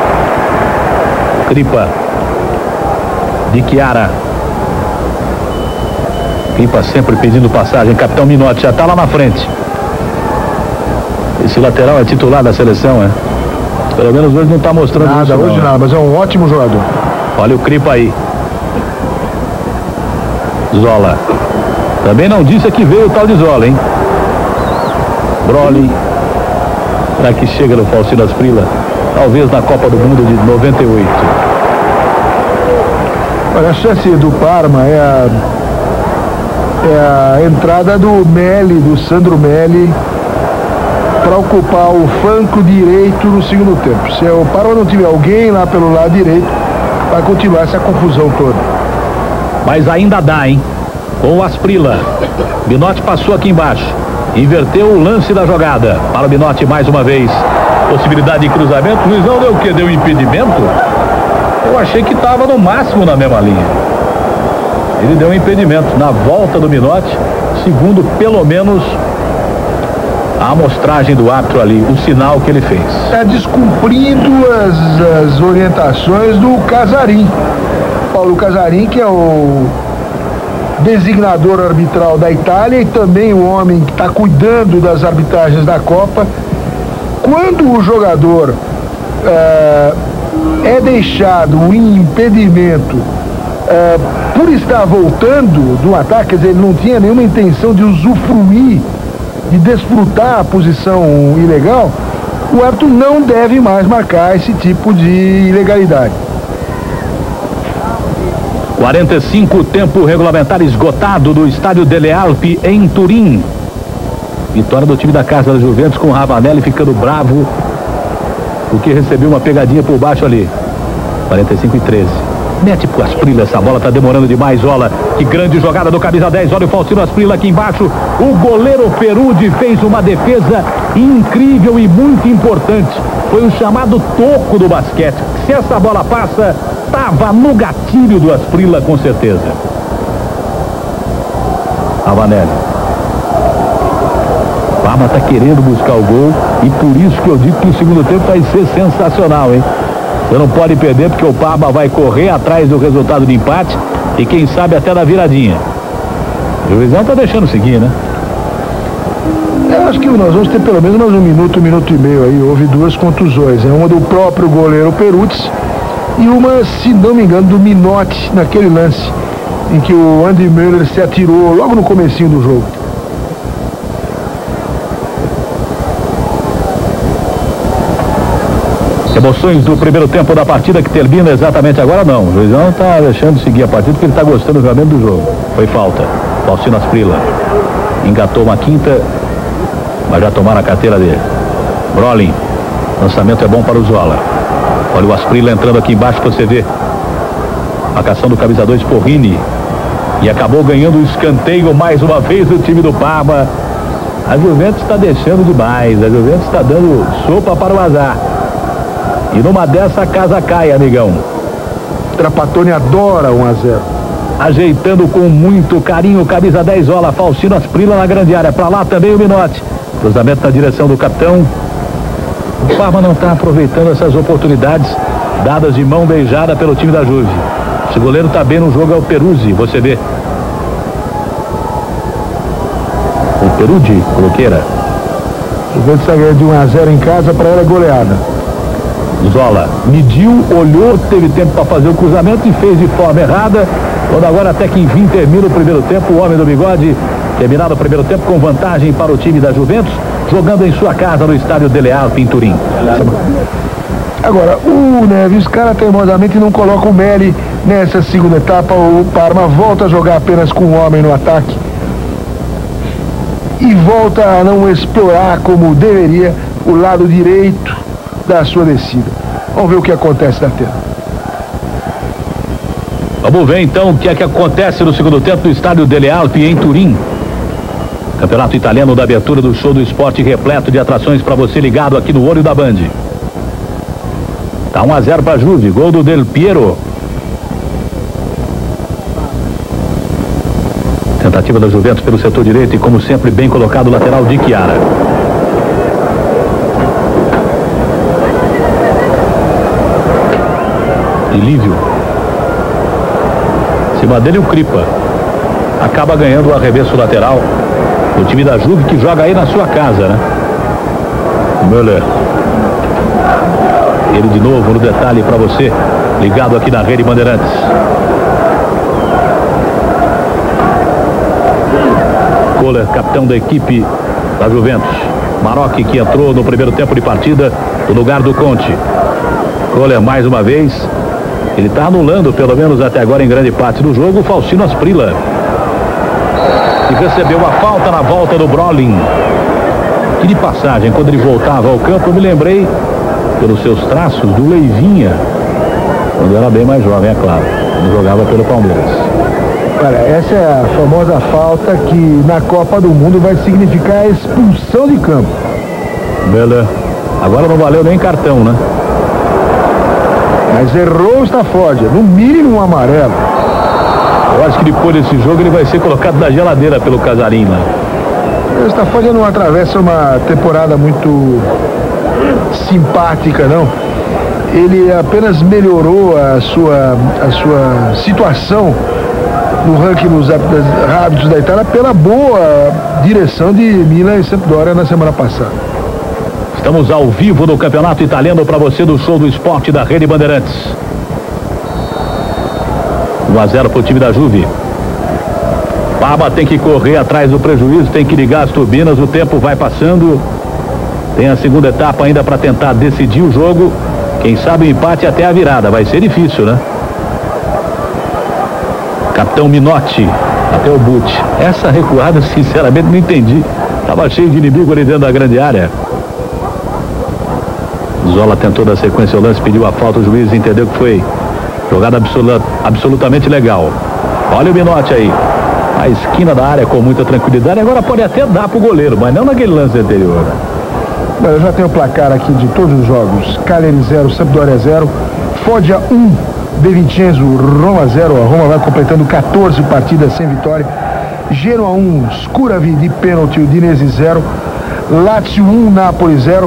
Kripa. Di Chiara. Kripa sempre pedindo passagem. Capitão Minotti já está lá na frente. Esse lateral é titular da seleção, é? Pelo menos hoje não está mostrando nada, isso. Hoje nada, mas é um ótimo jogador. Olha o Kripa aí. Zola. Também não disse que veio o tal de Zola, hein? Brolin. Será que chega no Faustino Asprilla? Talvez na Copa do Mundo de 98. Olha, a chance do Parma é a entrada do Melli, do Sandro Melli, para ocupar o flanco direito no segundo tempo. Se o Parma não tiver alguém lá pelo lado direito, vai continuar essa confusão toda. Mas ainda dá, hein? Com o Asprilla. Minotti passou aqui embaixo. Inverteu o lance da jogada. Para o Minotti mais uma vez. Possibilidade de cruzamento. Luizão deu o quê? Deu impedimento? Eu achei que estava no máximo na mesma linha. Ele deu um impedimento na volta do Minotti, segundo pelo menos a amostragem do árbitro ali, o sinal que ele fez. Está descumprindo as orientações do Casarin. Paulo Casarin, que é o designador arbitral da Itália e também o homem que está cuidando das arbitragens da Copa. Quando o jogador é deixado em impedimento por estar voltando do ataque, quer dizer, ele não tinha nenhuma intenção de usufruir, de desfrutar a posição ilegal, o árbitro não deve mais marcar esse tipo de ilegalidade. 45, tempo regulamentar esgotado do estádio Delle Alpi em Turim. Vitória do time da casa da Juventus, com o Ravanelli ficando bravo porque recebeu uma pegadinha por baixo ali. 45-13. Mete pro Asprilla, essa bola tá demorando demais. Olha que grande jogada do camisa 10. Olha o Faustino Asprilla aqui embaixo. O goleiro Perudi fez uma defesa incrível e muito importante. Foi o chamado toco do basquete. Se essa bola passa, tava no gatilho do Asprilla, com certeza. Ravanelli. Parma tá querendo buscar o gol e por isso que eu digo que o segundo tempo vai ser sensacional, hein? Você não pode perder, porque o Parma vai correr atrás do resultado de empate e quem sabe até da viradinha. O Juizão tá deixando seguir, né? Eu acho que nós vamos ter pelo menos mais um minuto e meio aí. Houve duas contusões, uma do próprio goleiro Peruzzi e uma, se não me engano, do Minotti, naquele lance em que o Andy Müller se atirou logo no comecinho do jogo. Emoções do primeiro tempo da partida, que termina exatamente agora. Não, o Juizão está deixando seguir a partida porque ele está gostando realmente do jogo. Foi falta. Faustino Asprilla engatou uma quinta, mas já tomaram a carteira dele. Brolin, lançamento é bom para o Zola. Olha o Asprilla entrando aqui embaixo, você vê marcação do camisa 2 Porrini, e acabou ganhando o escanteio mais uma vez o time do Parma. A Juventus está deixando demais, a Juventus está dando sopa para o azar. E numa dessa a casa cai, amigão. Trapattoni adora 1-0. Ajeitando com muito carinho, camisa 10, Zola, Faustino Asprilla na grande área. Para lá também o Minotti. Cruzamento na direção do capitão. O Parma não está aproveitando essas oportunidades dadas de mão beijada pelo time da Juve. Se o goleiro está bem no jogo é o Peruzzi, você vê. O Perudi, Coloqueira. O Juventus está ganhando de 1-0 em casa, para ela é goleada. Zola mediu, olhou, teve tempo para fazer o cruzamento e fez de forma errada. Quando agora até que enfim termina o primeiro tempo, o homem do bigode, terminado o primeiro tempo com vantagem para o time da Juventus, jogando em sua casa no estádio Delle Alpi em Turim. Agora, o Neves, cara, teimosamente não coloca o Meli nessa segunda etapa. O Parma volta a jogar apenas com um homem no ataque e volta a não explorar como deveria o lado direito da sua descida. Vamos ver o que acontece na tela. Vamos ver então o que é que acontece no segundo tempo do estádio Delle Alpi em Turim. Campeonato italiano da abertura do show do esporte, repleto de atrações para você ligado aqui no olho da Band. Tá 1-0 para a Juve, gol do Del Piero. Tentativa da Juventus pelo setor direito e, como sempre, bem colocado o lateral de Chiara. E Lívio. Em cima dele o Kripa. Acaba ganhando o arremesso lateral. O time da Juve, que joga aí na sua casa, né? Müller. Ele de novo no detalhe para você, ligado aqui na Rede Bandeirantes. Kohler, capitão da equipe da Juventus. Maroc, que entrou no primeiro tempo de partida no lugar do Conte. Kohler mais uma vez. Ele está anulando, pelo menos até agora em grande parte do jogo, o Faustino Asprilla, que recebeu a falta na volta do Brolin. Que de passagem, quando ele voltava ao campo, eu me lembrei, pelos seus traços, do Leivinha, quando era bem mais jovem, é claro, quando jogava pelo Palmeiras. Olha, essa é a famosa falta que na Copa do Mundo vai significar a expulsão de campo. Bela. Agora não valeu nem cartão, né? Mas errou o Stafford, no mínimo um amarelo. Eu acho que depois desse jogo ele vai ser colocado na geladeira pelo Casarin, né? O Stafford não atravessa uma temporada muito simpática, não. Ele apenas melhorou a sua situação no ranking dos árbitros da Itália pela boa direção de Milan e Sampdoria na semana passada. Estamos ao vivo no Campeonato Italiano para você do Show do Esporte da Rede Bandeirantes. 1-0 para o time da Juve. Parma tem que correr atrás do prejuízo, tem que ligar as turbinas, o tempo vai passando. Tem a segunda etapa ainda para tentar decidir o jogo. Quem sabe o empate até a virada, vai ser difícil, né? Capitão Minotti, até o Butti. Essa recuada, sinceramente, não entendi. Tava cheio de inimigo ali dentro da grande área. Zola tentou dar sequência ao lance, pediu a falta, o juiz entendeu que foi jogada absolutamente legal. Olha o Minotti aí. A esquina da área com muita tranquilidade. Agora pode até dar pro goleiro, mas não naquele lance anterior. Eu já tenho o placar aqui de todos os jogos. Cagliari 0, Sampdoria 0, Foggia 1, De Vincenzo, Roma 0. A Roma vai completando 14 partidas sem vitória. Genoa 1, Scuravi de pênalti, Udinese 0, Lazio 1, Napoli 0.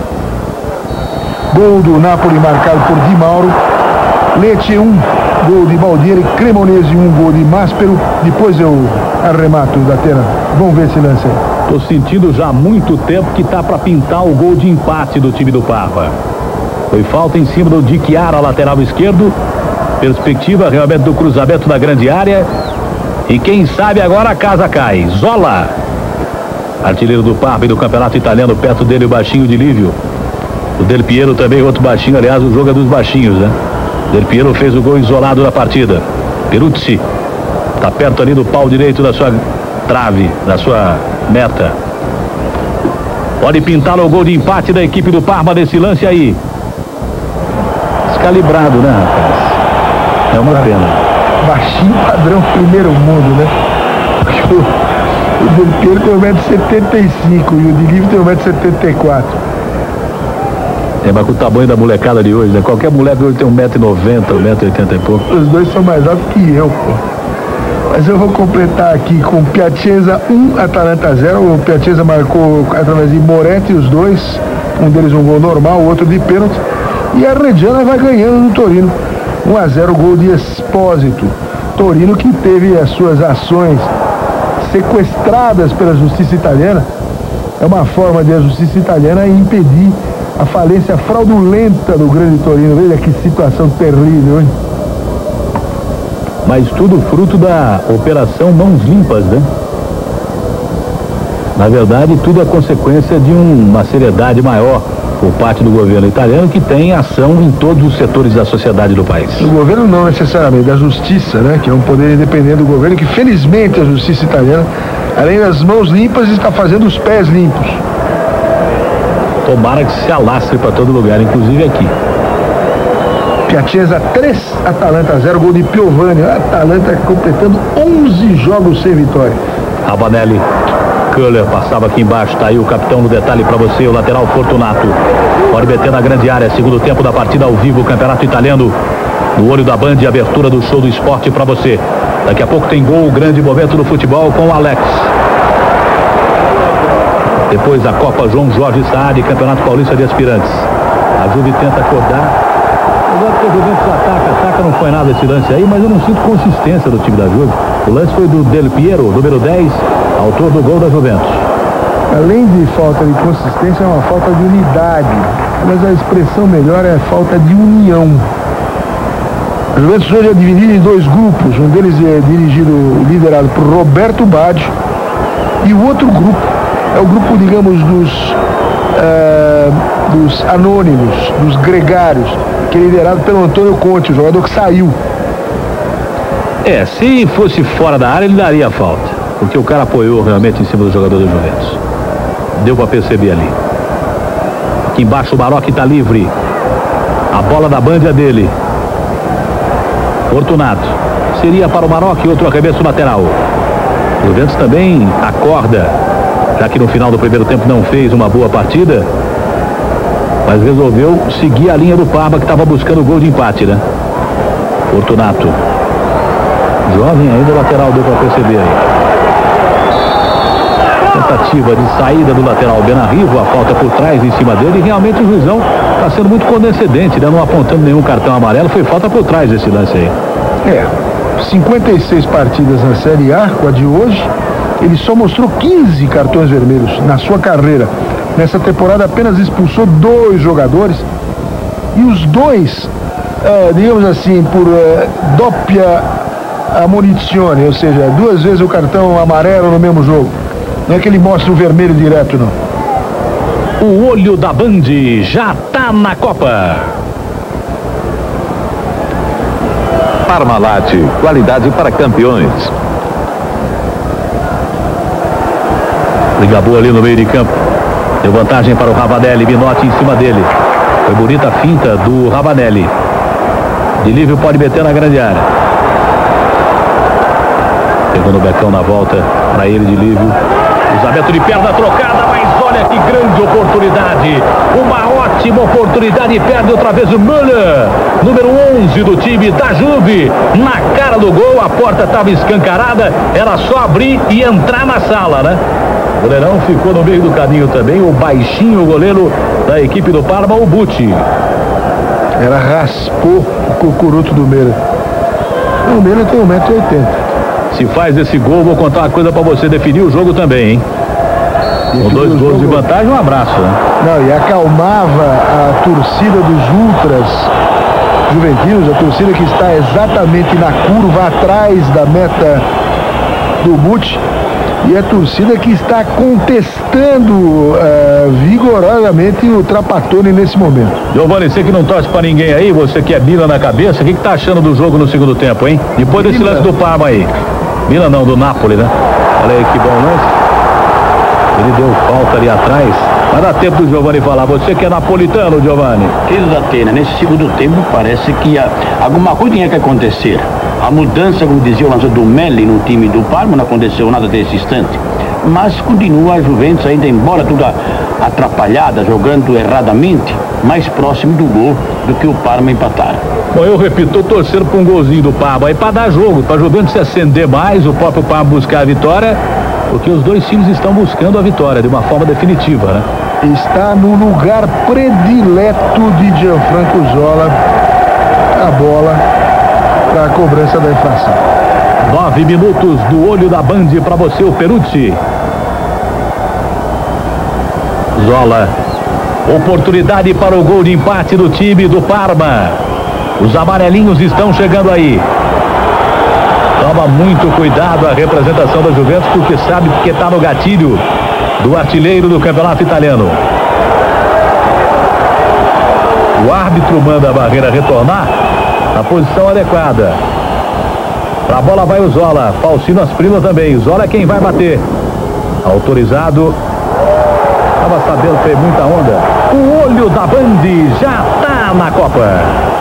Gol do Napoli marcado por Di Mauro. Lecce 1, gol de Baldieri. Cremonese 1, gol de Maspero. Depois eu arremato da Atena. Vamos ver esse lance aí. Tô sentindo já há muito tempo que tá para pintar o gol de empate do time do Parma. Foi falta em cima do Di Chiara, lateral esquerdo. Perspectiva realmente do cruzamento da grande área. E quem sabe agora a casa cai. Zola, artilheiro do Parma e do Campeonato Italiano, perto dele o baixinho de Lívio. O Del Piero também, outro baixinho, aliás, o jogo é dos baixinhos, né? Del Piero fez o gol isolado da partida. Peruzzi tá perto ali do pau direito da sua trave, da sua meta. Pode pintar o gol de empate da equipe do Parma desse lance aí. Descalibrado, né, rapaz? É uma pena. Baixinho padrão primeiro mundo, né? O Del Piero tem 1,75 m e o de Livre tem 1,74 m. É, mas com o tamanho da molecada de hoje, né? Qualquer moleque hoje tem 1,90 m, 1,80 m e pouco. Os dois são mais altos que eu, pô. Mas eu vou completar aqui com Piacenza 1, Atalanta 0. O Piacenza marcou através de Moretti os dois. Um deles um gol normal, o outro de pênalti. E a Reggiana vai ganhando no Torino. 1-0, gol de Espósito. Torino que teve as suas ações sequestradas pela justiça italiana. É uma forma de a justiça italiana impedir a falência fraudulenta do grande Torino. Veja que situação terrível, hein? Mas tudo fruto da operação Mãos Limpas, né? Na verdade, tudo é consequência de uma seriedade maior por parte do governo italiano, que tem ação em todos os setores da sociedade do país. O governo não necessariamente, da justiça, né? Que é um poder independente do governo, que felizmente a justiça italiana, além das mãos limpas, está fazendo os pés limpos. Tomara que se alastre para todo lugar, inclusive aqui. Piacenza 3, Atalanta 0, gol de Piovani. A Atalanta completando 11 jogos sem vitória. Rabanelli, Köhler passava aqui embaixo, tá aí o capitão no detalhe para você, o lateral Fortunato. Pode meter na grande área, segundo tempo da partida ao vivo, o Campeonato Italiano. No olho da Band, abertura do Show do Esporte para você. Daqui a pouco tem gol, grande momento do futebol com o Alex. Depois a Copa João Jorge Saad, Campeonato Paulista de Aspirantes. A Juve tenta acordar. Agora que o Juventus ataca, não foi nada esse lance aí, mas eu não sinto consistência do time da Juve. O lance foi do Del Piero, número 10, autor do gol da Juventus. Além de falta de consistência, é uma falta de unidade. Mas a expressão melhor é falta de união. A Juventus hoje é dividida em dois grupos. Um deles é liderado por Roberto Baggio. E o outro grupo é o grupo, digamos, dos anônimos, dos gregários, que é liderado pelo Antônio Conte, o jogador que saiu. Se fosse fora da área, ele daria a falta, porque o cara apoiou realmente em cima do jogador do Juventus. Deu para perceber ali. Aqui embaixo o Maroc está livre. A bola da Band é dele. Fortunato. Seria para o Maroc, outro arremesso lateral. O Juventus também acorda, já que no final do primeiro tempo não fez uma boa partida, mas resolveu seguir a linha do Parma, que estava buscando o gol de empate, né? Fortunato. Jovem ainda, o lateral, deu para perceber aí. tentativa de saída do lateral Benarrivo, a falta por trás em cima dele, e realmente o juizão está sendo muito condescendente, né? Não apontando nenhum cartão amarelo, foi falta por trás esse lance aí. 56 partidas na Série A, com a de hoje, ele só mostrou 15 cartões vermelhos na sua carreira. Nessa temporada apenas expulsou 2 jogadores, e os dois, digamos assim, por doppia ammonizione, ou seja, 2 vezes o cartão amarelo no mesmo jogo. Não é que ele mostra o vermelho direto, não. O olho da Band já tá na Copa. Parmalat, qualidade para campeões. Liga boa ali no meio de campo. Deu vantagem para o Ravanelli, Minotti em cima dele. Foi bonita a finta do Ravanelli. De Lívio pode meter na grande área. Pegou no becão na volta para ele, de Lívio. Cruzamento de perna trocada, mas olha que grande oportunidade. Uma ótima oportunidade, perde outra vez o Müller, número 11 do time da Juve. Na cara do gol, a porta estava escancarada, era só abrir e entrar na sala, né? O goleirão ficou no meio do caminho também, o baixinho goleiro da equipe do Parma, o Bucci. Ela raspou o cocuruto do Meira. O Meira tem 1,80 m. Se faz esse gol, vou contar uma coisa pra você, definir o jogo também, hein? Com 2 gols de vantagem, um abraço, né? Não, e acalmava a torcida dos ultras juventinos, a torcida que está exatamente na curva atrás da meta do Bucci, e a torcida que está contestando vigorosamente o Trapattoni nesse momento. Giovanni, você que não torce pra ninguém aí, você que é Milan na cabeça, o que tá achando do jogo no segundo tempo, hein? Depois desse lance do Parma aí. Milan não, do Napoli, né? Olha aí que bom lance. Ele deu falta ali atrás. Vai dar tempo do Giovanni falar. Você que é napolitano, Giovanni. Querido da Atena, nesse segundo tempo parece que alguma coisa tinha que acontecer. A mudança, como dizia o lançador do Melli no time do Parma, não aconteceu nada desse instante. Mas continua a Juventus ainda, embora tudo atrapalhada, jogando erradamente, mais próximo do gol do que o Parma empatar. Bom, eu repito, tô torcendo para um golzinho do Parma aí para dar jogo, para a Juventus se acender mais, o próprio Parma buscar a vitória, porque os dois times estão buscando a vitória de uma forma definitiva, né? Está no lugar predileto de Gianfranco Zola a bola para a cobrança da infração. 9 minutos do olho da Band para você, o Perucci. Zola, oportunidade para o gol de empate do time do Parma. Os amarelinhos estão chegando aí. Toma muito cuidado a representação da Juventus, porque sabe que está no gatilho do artilheiro do campeonato italiano. O árbitro manda a barreira retornar na posição adequada. Para a bola vai o Zola, Faustino Asprilla também. Zola é quem vai bater. Autorizado. Estava sabendo que fez muita onda. O olho da Band já está na Copa.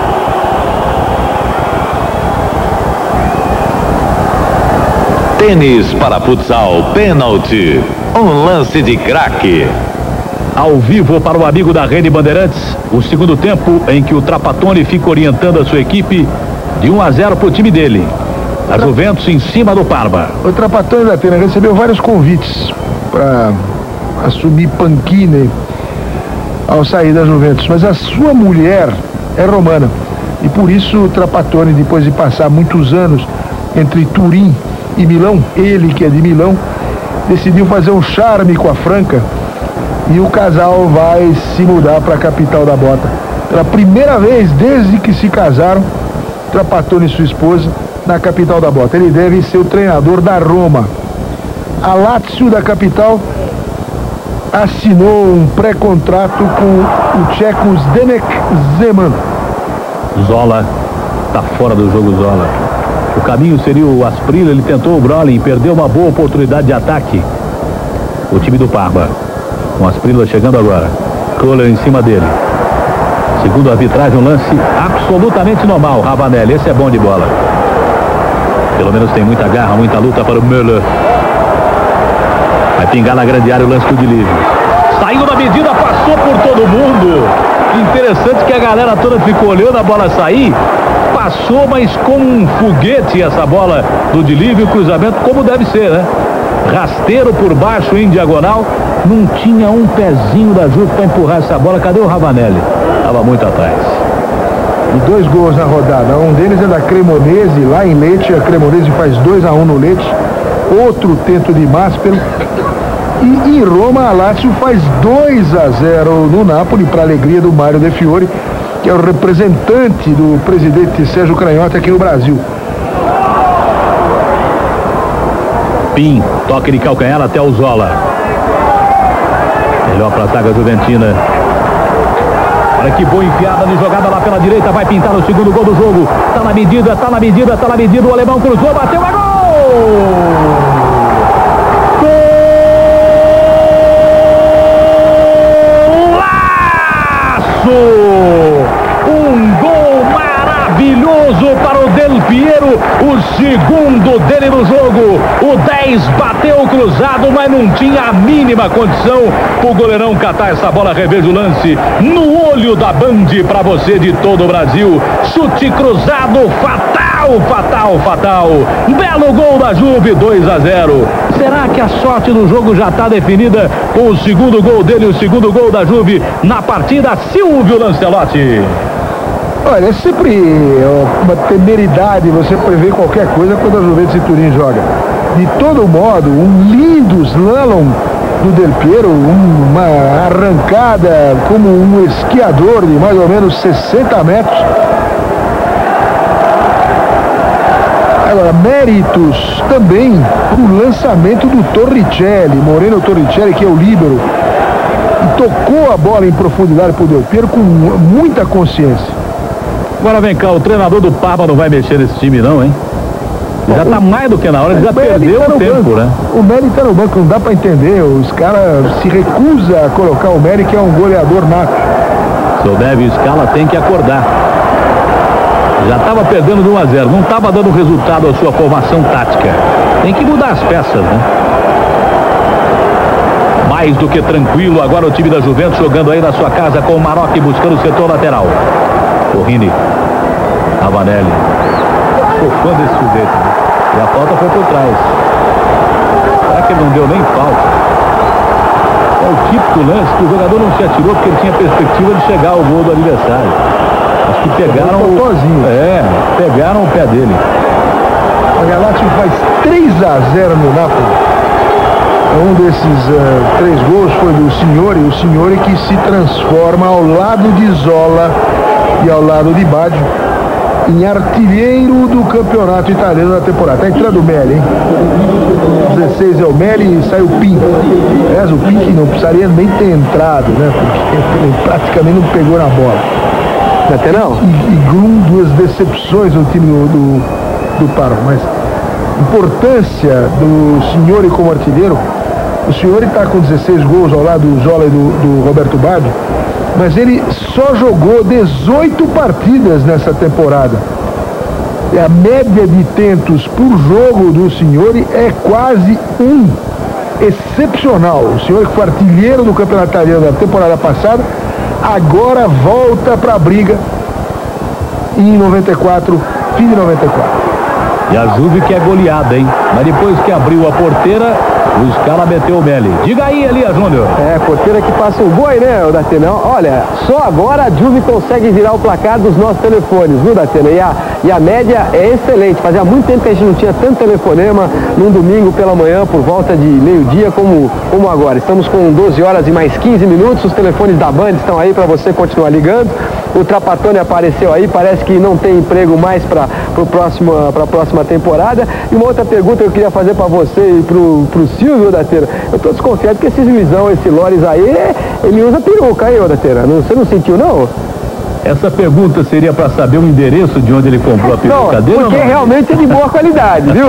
Tênis para futsal, pênalti. Um lance de craque. Ao vivo para o amigo da Rede Bandeirantes, o segundo tempo em que o Trapattoni fica orientando a sua equipe de 1-0 para o time dele. A Juventus em cima do Parma. O Trapattoni da Atena recebeu vários convites para assumir panquine ao sair da Juventus, mas a sua mulher é romana e por isso o Trapattoni, depois de passar muitos anos entre Turim e Milão, ele que é de Milão, decidiu fazer um charme com a Franca e o casal vai se mudar para a capital da bota. Pela primeira vez desde que se casaram, Trapattoni e sua esposa na capital da bota. Ele deve ser o treinador da Roma. A Lazio da capital assinou um pré-contrato com o tcheco Zdeněk Zeman. Zola está fora do jogo. Zola, o caminho seria o Asprilla, ele tentou o Brolin, perdeu uma boa oportunidade de ataque. O time do Parma, com Asprilla chegando agora, Kohler em cima dele. Segundo a arbitragem, um lance absolutamente normal. Ravanelli, esse é bom de bola. Pelo menos tem muita garra, muita luta para o Müller. Vai pingar na grande área o lance do de Lívio. Saiu na medida, passou por todo mundo. Interessante que a galera toda ficou olhando a bola sair. Passou, mas com um foguete essa bola do de Lívio, cruzamento como deve ser, né? rasteiro por baixo em diagonal. Não tinha um pezinho da Juve para empurrar essa bola. Cadê o Ravanelli? Estava muito atrás. E 2 gols na rodada. Um deles é da Cremonese, lá em Lecce. A Cremonese faz 2-1 no Lecce. Outro tento de Maspero. E em Roma, a Lazio faz 2-0 no Napoli, para alegria do Mário De Fiori, que é o representante do presidente Sérgio Cranhotta aqui no Brasil. Pim, toque de calcanhar até o Zola. Melhor para a zaga juventina. Olha que boa enfiada de jogada lá pela direita. Vai pintar o segundo gol do jogo. Tá na medida, tá na medida, tá na medida. O alemão cruzou, bateu, é gol! Um gol maravilhoso para o Del Piero, o segundo dele no jogo. O 10 bateu cruzado, mas não tinha a mínima condição o goleirão catar essa bola. Reveja o lance no olho da Band para você de todo o Brasil. Chute cruzado, fatal, fatal, fatal. Belo gol da Juve, 2-0. Será que a sorte do jogo já está definida com o segundo gol dele, o segundo gol da Juve na partida? Silvio Lancelotti. Olha, é sempre uma temeridade você prever qualquer coisa quando a Juventus de Turim joga. De todo modo, um lindo slalom do Del Piero, uma arrancada como um esquiador de mais ou menos 60 metros. Agora, méritos também para o lançamento do Torricelli, Moreno Torricelli, que é o líbero, e tocou a bola em profundidade para o Del Piero com muita consciência. Agora vem cá, o treinador do Parma não vai mexer nesse time não, hein? Já tá mais do que na hora, ele já perdeu o tempo, né? O Meli tá no banco, não dá para entender. Os caras se recusam a colocar o Meli, que é um goleador nato. Se o Neve escala, tem que acordar. Já estava perdendo de 1-0, não estava dando resultado a sua formação tática. Tem que mudar as peças, né? Mais do que tranquilo, agora o time da Juventus jogando aí na sua casa com o Maroc buscando o setor lateral. Corrini, Ravanelli. Sou fã desse sujeito, né? E a falta foi por trás. Será que ele não deu nem falta? É o típico lance que o jogador não se atirou porque ele tinha perspectiva de chegar ao gol do adversário. Acho que pegaram pegaram o pé dele. A Lazio faz 3-0 no Napoli. Um desses 3 gols foi do Signori, o Signori que se transforma ao lado de Zola e ao lado de Baggio em artilheiro do campeonato italiano da temporada. Tá entrando o Meli, hein? 16 é o Meli e sai o Pim. Aliás, o Pim que não precisaria nem ter entrado, né? Porque ele praticamente não pegou na bola. Até não? E duas decepções no time do Parma. Mas importância do Signori como artilheiro. O Signori está com 16 gols ao lado do Zola e do Roberto Baggio. Mas ele só jogou 18 partidas nessa temporada. E a média de tentos por jogo do Signori é quase 1. Excepcional. O Signori, que foi artilheiro do campeonato italiano da temporada passada, agora volta para a briga em 94, fim de 94. E a Juve que é goleada, hein? Mas depois que abriu a porteira, o Scala meteu o Meli. Diga aí, Elias Júnior. É, porteira que passa o boi, né, o Datena? Olha, só agora a Juve consegue virar o placar dos nossos telefones, viu, Datena? E a média é excelente. Fazia muito tempo que a gente não tinha tanto telefonema num domingo pela manhã, por volta de meio-dia, como agora. Estamos com 12 horas e mais 15 minutos. Os telefones da Band estão aí para você continuar ligando. O Trapattoni apareceu aí, parece que não tem emprego mais para a próxima temporada. E uma outra pergunta que eu queria fazer para você e pro Silvio, Datena. Eu tô desconfiado que esse juizão, esse Loris aí, ele usa peruca aí, Datena. Você não sentiu, não? Essa pergunta seria para saber o endereço de onde ele comprou a peruca dele? Porque realmente é de boa qualidade, viu?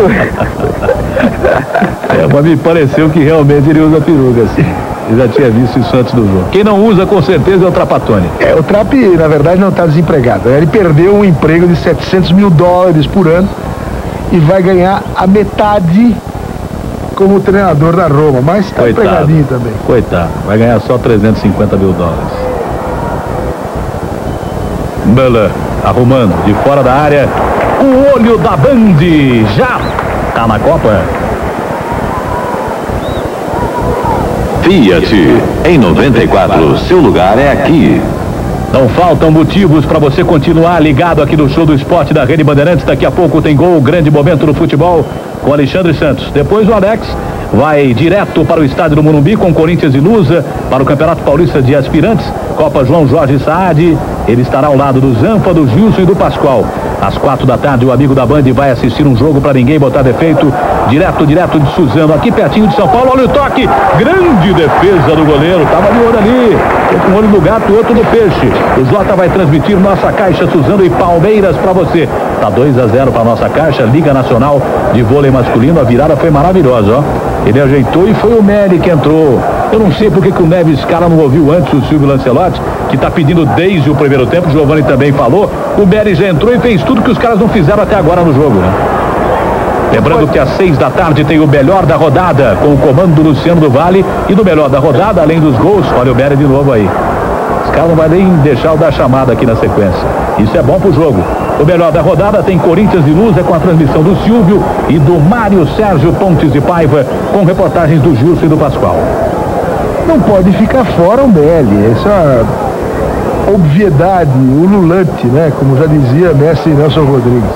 Mas me pareceu que realmente ele usa peruca, assim. Eu já tinha visto isso antes do jogo. Quem não usa, com certeza, é o Trapattoni. O Trapp, na verdade, não está desempregado. Ele perdeu um emprego de $700 mil por ano e vai ganhar a metade como treinador da Roma. Mas está empregadinho também. Coitado. Vai ganhar só $350 mil. Müller arrumando de fora da área. O olho da Band já está na Copa. Fiat, em 94, seu lugar é aqui. Não faltam motivos para você continuar ligado aqui no Show do Esporte da Rede Bandeirantes. Daqui a pouco tem gol, grande momento no futebol com Alexandre Santos. Depois o Alex vai direto para o estádio do Morumbi com Corinthians e Lusa para o Campeonato Paulista de Aspirantes, Copa João Jorge Saad. Ele estará ao lado do Zampa, do Gilson e do Pascoal. Às 4 da tarde, o amigo da Band vai assistir um jogo para ninguém botar defeito. Direto de Suzano, aqui pertinho de São Paulo. Olha o toque, grande defesa do goleiro. Tava de olho ali, um olho do gato e outro do peixe. O Jota vai transmitir nossa Caixa Suzano e Palmeiras para você. Tá 2-0 para nossa Caixa, Liga Nacional de Vôlei Masculino. A virada foi maravilhosa, ó. Ele ajeitou e foi o Meli que entrou. Eu não sei porque que o Neves Scala não ouviu antes o Silvio Lancelotti, que está pedindo desde o primeiro tempo. O Giovani também falou. O Meli já entrou e fez tudo que os caras não fizeram até agora no jogo, né? Lembrando que às 6 da tarde tem o melhor da rodada, com o comando do Luciano do Vale. E no melhor da rodada, além dos gols, olha o Meli de novo aí. Os caras não vão nem deixar eu dar chamada aqui na sequência. Isso é bom pro jogo. O melhor da rodada tem Corinthians e Lusa com a transmissão do Silvio e do Mário Sérgio Pontes de Paiva, com reportagens do Gilson e do Pascoal. Não pode ficar fora o Meli. Essa é uma obviedade ululante, né? Como já dizia Messi e Nelson Rodrigues.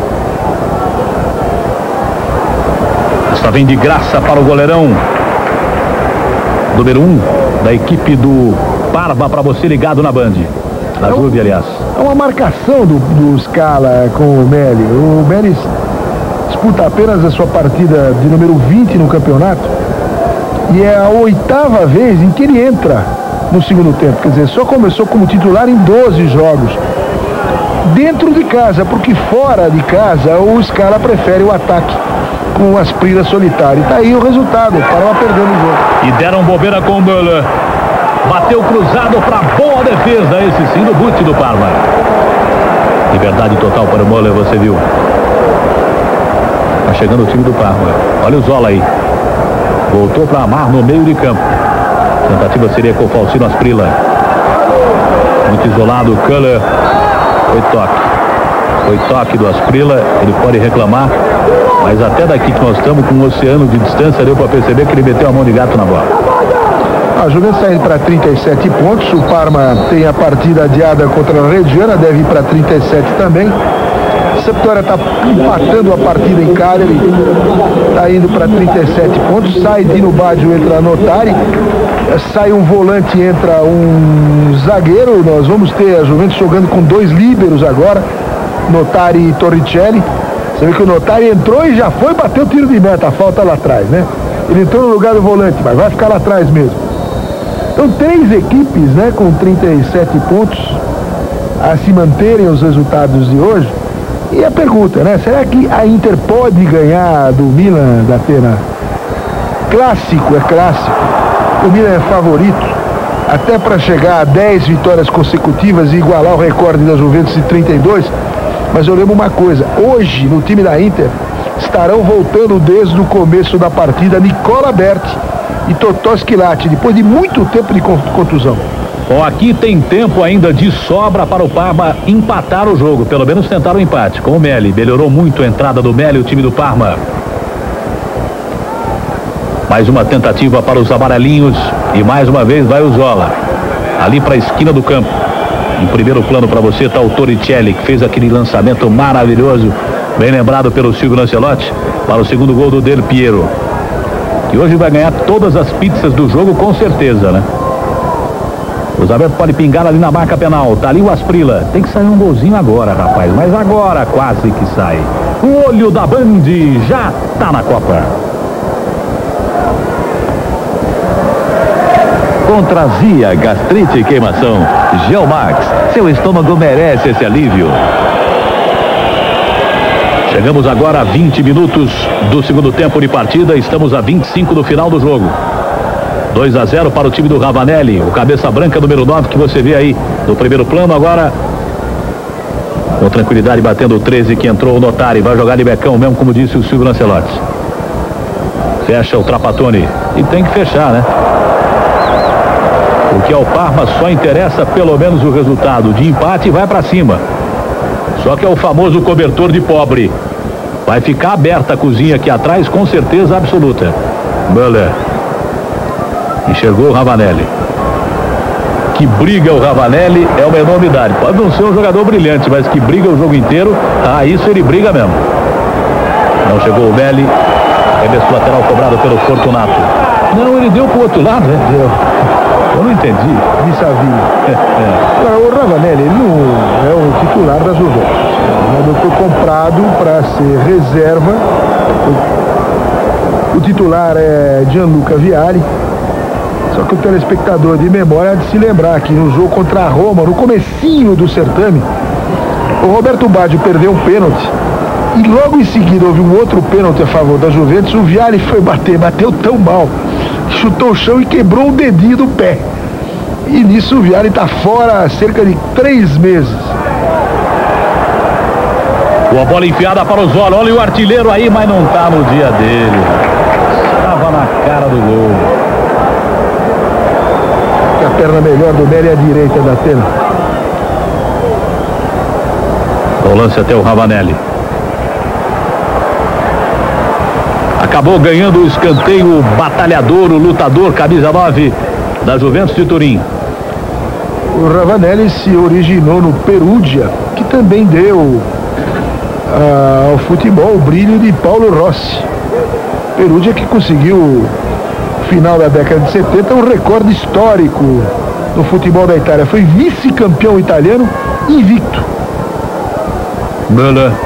Está vindo de graça para o goleirão número 1 da equipe do Parma, para você ligado na Band. Na Juve, aliás. É uma marcação do Scala com o Meli. O Meli disputa apenas a sua partida de número 20 no campeonato. E é a 8ª vez em que ele entra no segundo tempo. Quer dizer, só começou como titular em 12 jogos. Dentro de casa, porque fora de casa o Scala prefere o ataque com o Asprilla solitário. E tá aí o resultado, o Parma perdendo o jogo. E deram bobeira com o Müller. Bateu cruzado para boa defesa, esse sim do Guti do Parma. Liberdade total para o Müller, você viu. Tá chegando o time do Parma. Olha o Zola aí. Voltou para Amar no meio de campo. Tentativa seria com o Falcino Asprilla. Muito isolado o Köhler. Foi toque. Foi toque do Asprilla. Ele pode reclamar. Mas até daqui que nós estamos com um oceano de distância, deu para perceber que ele meteu a mão de gato na bola. A Juventus está indo para 37 pontos. O Parma tem a partida adiada contra a Reggiana, deve ir para 37 também. Sampdoria está empatando a partida em Cagliari, está indo para 37 pontos. Sai Dino Baggio, entra Notari, sai um volante, entra um zagueiro. Nós vamos ter a Juventus jogando com 2 líberos agora, Notari e Torricelli. Você vê que o Notari entrou e já foi bater o tiro de meta, a falta lá atrás, né? Ele entrou no lugar do volante, mas vai ficar lá atrás mesmo. Então 3 equipes, né, com 37 pontos a se manterem os resultados de hoje. E a pergunta, né? Será que a Inter pode ganhar do Milan, da Atena? Clássico, é clássico. O Milan é favorito, até para chegar a 10 vitórias consecutivas e igualar o recorde da Juventus de 32. Mas eu lembro uma coisa, hoje no time da Inter estarão voltando desde o começo da partida Nicola Berti e Totò Schilacci, depois de muito tempo de contusão. Bom, aqui tem tempo ainda de sobra para o Parma empatar o jogo, pelo menos tentar o empate com o Meli. Melhorou muito a entrada do Meli, o time do Parma. Mais uma tentativa para os amarelinhos e mais uma vez vai o Zola ali para a esquina do campo. Em primeiro plano para você está o Torricelli, que fez aquele lançamento maravilhoso, bem lembrado pelo Silvio Lancelotti, para o segundo gol do Del Piero, que hoje vai ganhar todas as pizzas do jogo com certeza, né? O Zaberto pode pingar ali na marca penal. Tá ali o Asprilla. Tem que sair um golzinho agora, rapaz. Mas agora quase que sai. O olho da Band já tá na Copa. Contra azia, gastrite e queimação, Gelmax, seu estômago merece esse alívio. Chegamos agora a 20 minutos do segundo tempo de partida. Estamos a 25 do final do jogo. 2-0 para o time do Ravanelli, o cabeça branca número 9 que você vê aí no primeiro plano. Agora com tranquilidade batendo o 13 que entrou o Notari, vai jogar de becão mesmo, como disse o Silvio Lancelotti. Fecha o Trapattoni e tem que fechar, né? O que ao Parma só interessa pelo menos o resultado de empate e vai para cima. Só que é o famoso cobertor de pobre. Vai ficar aberta a cozinha aqui atrás com certeza absoluta. Müller Enxergou o Ravanelli. Que briga o Ravanelli é uma enormidade. Pode não ser um jogador brilhante, mas que briga o jogo inteiro, isso ele briga mesmo. Não chegou o Belli. Arremesso lateral cobrado pelo Fortunato. Não, ele deu pro outro lado, né? Deu. Eu não entendi. De Saville. Agora, o Ravanelli, ele não é o titular da Juventus. Ele foi comprado para ser reserva. O titular é Gianluca Vialli. Só que o telespectador de memória há de se lembrar que no jogo contra a Roma, no comecinho do certame, o Roberto Baggio perdeu um pênalti e logo em seguida houve um outro pênalti a favor da Juventus. O Vialli foi bateu tão mal, chutou o chão e quebrou o dedinho do pé. E nisso o Vialli está fora há cerca de 3 meses. Boa bola enfiada para o Zola. Olha o artilheiro aí, mas não está no dia dele. Estava na cara do gol. A perna melhor do Belli é a direita da tela. O lance até o Ravanelli. Acabou ganhando o escanteio o batalhador, o lutador, camisa 9 da Juventus de Turim. O Ravanelli se originou no Perugia, que também deu ao futebol o brilho de Paulo Rossi. Perugia que conseguiu, final da década de 70, um recorde histórico no futebol da Itália. Foi vice-campeão italiano invicto. Müller.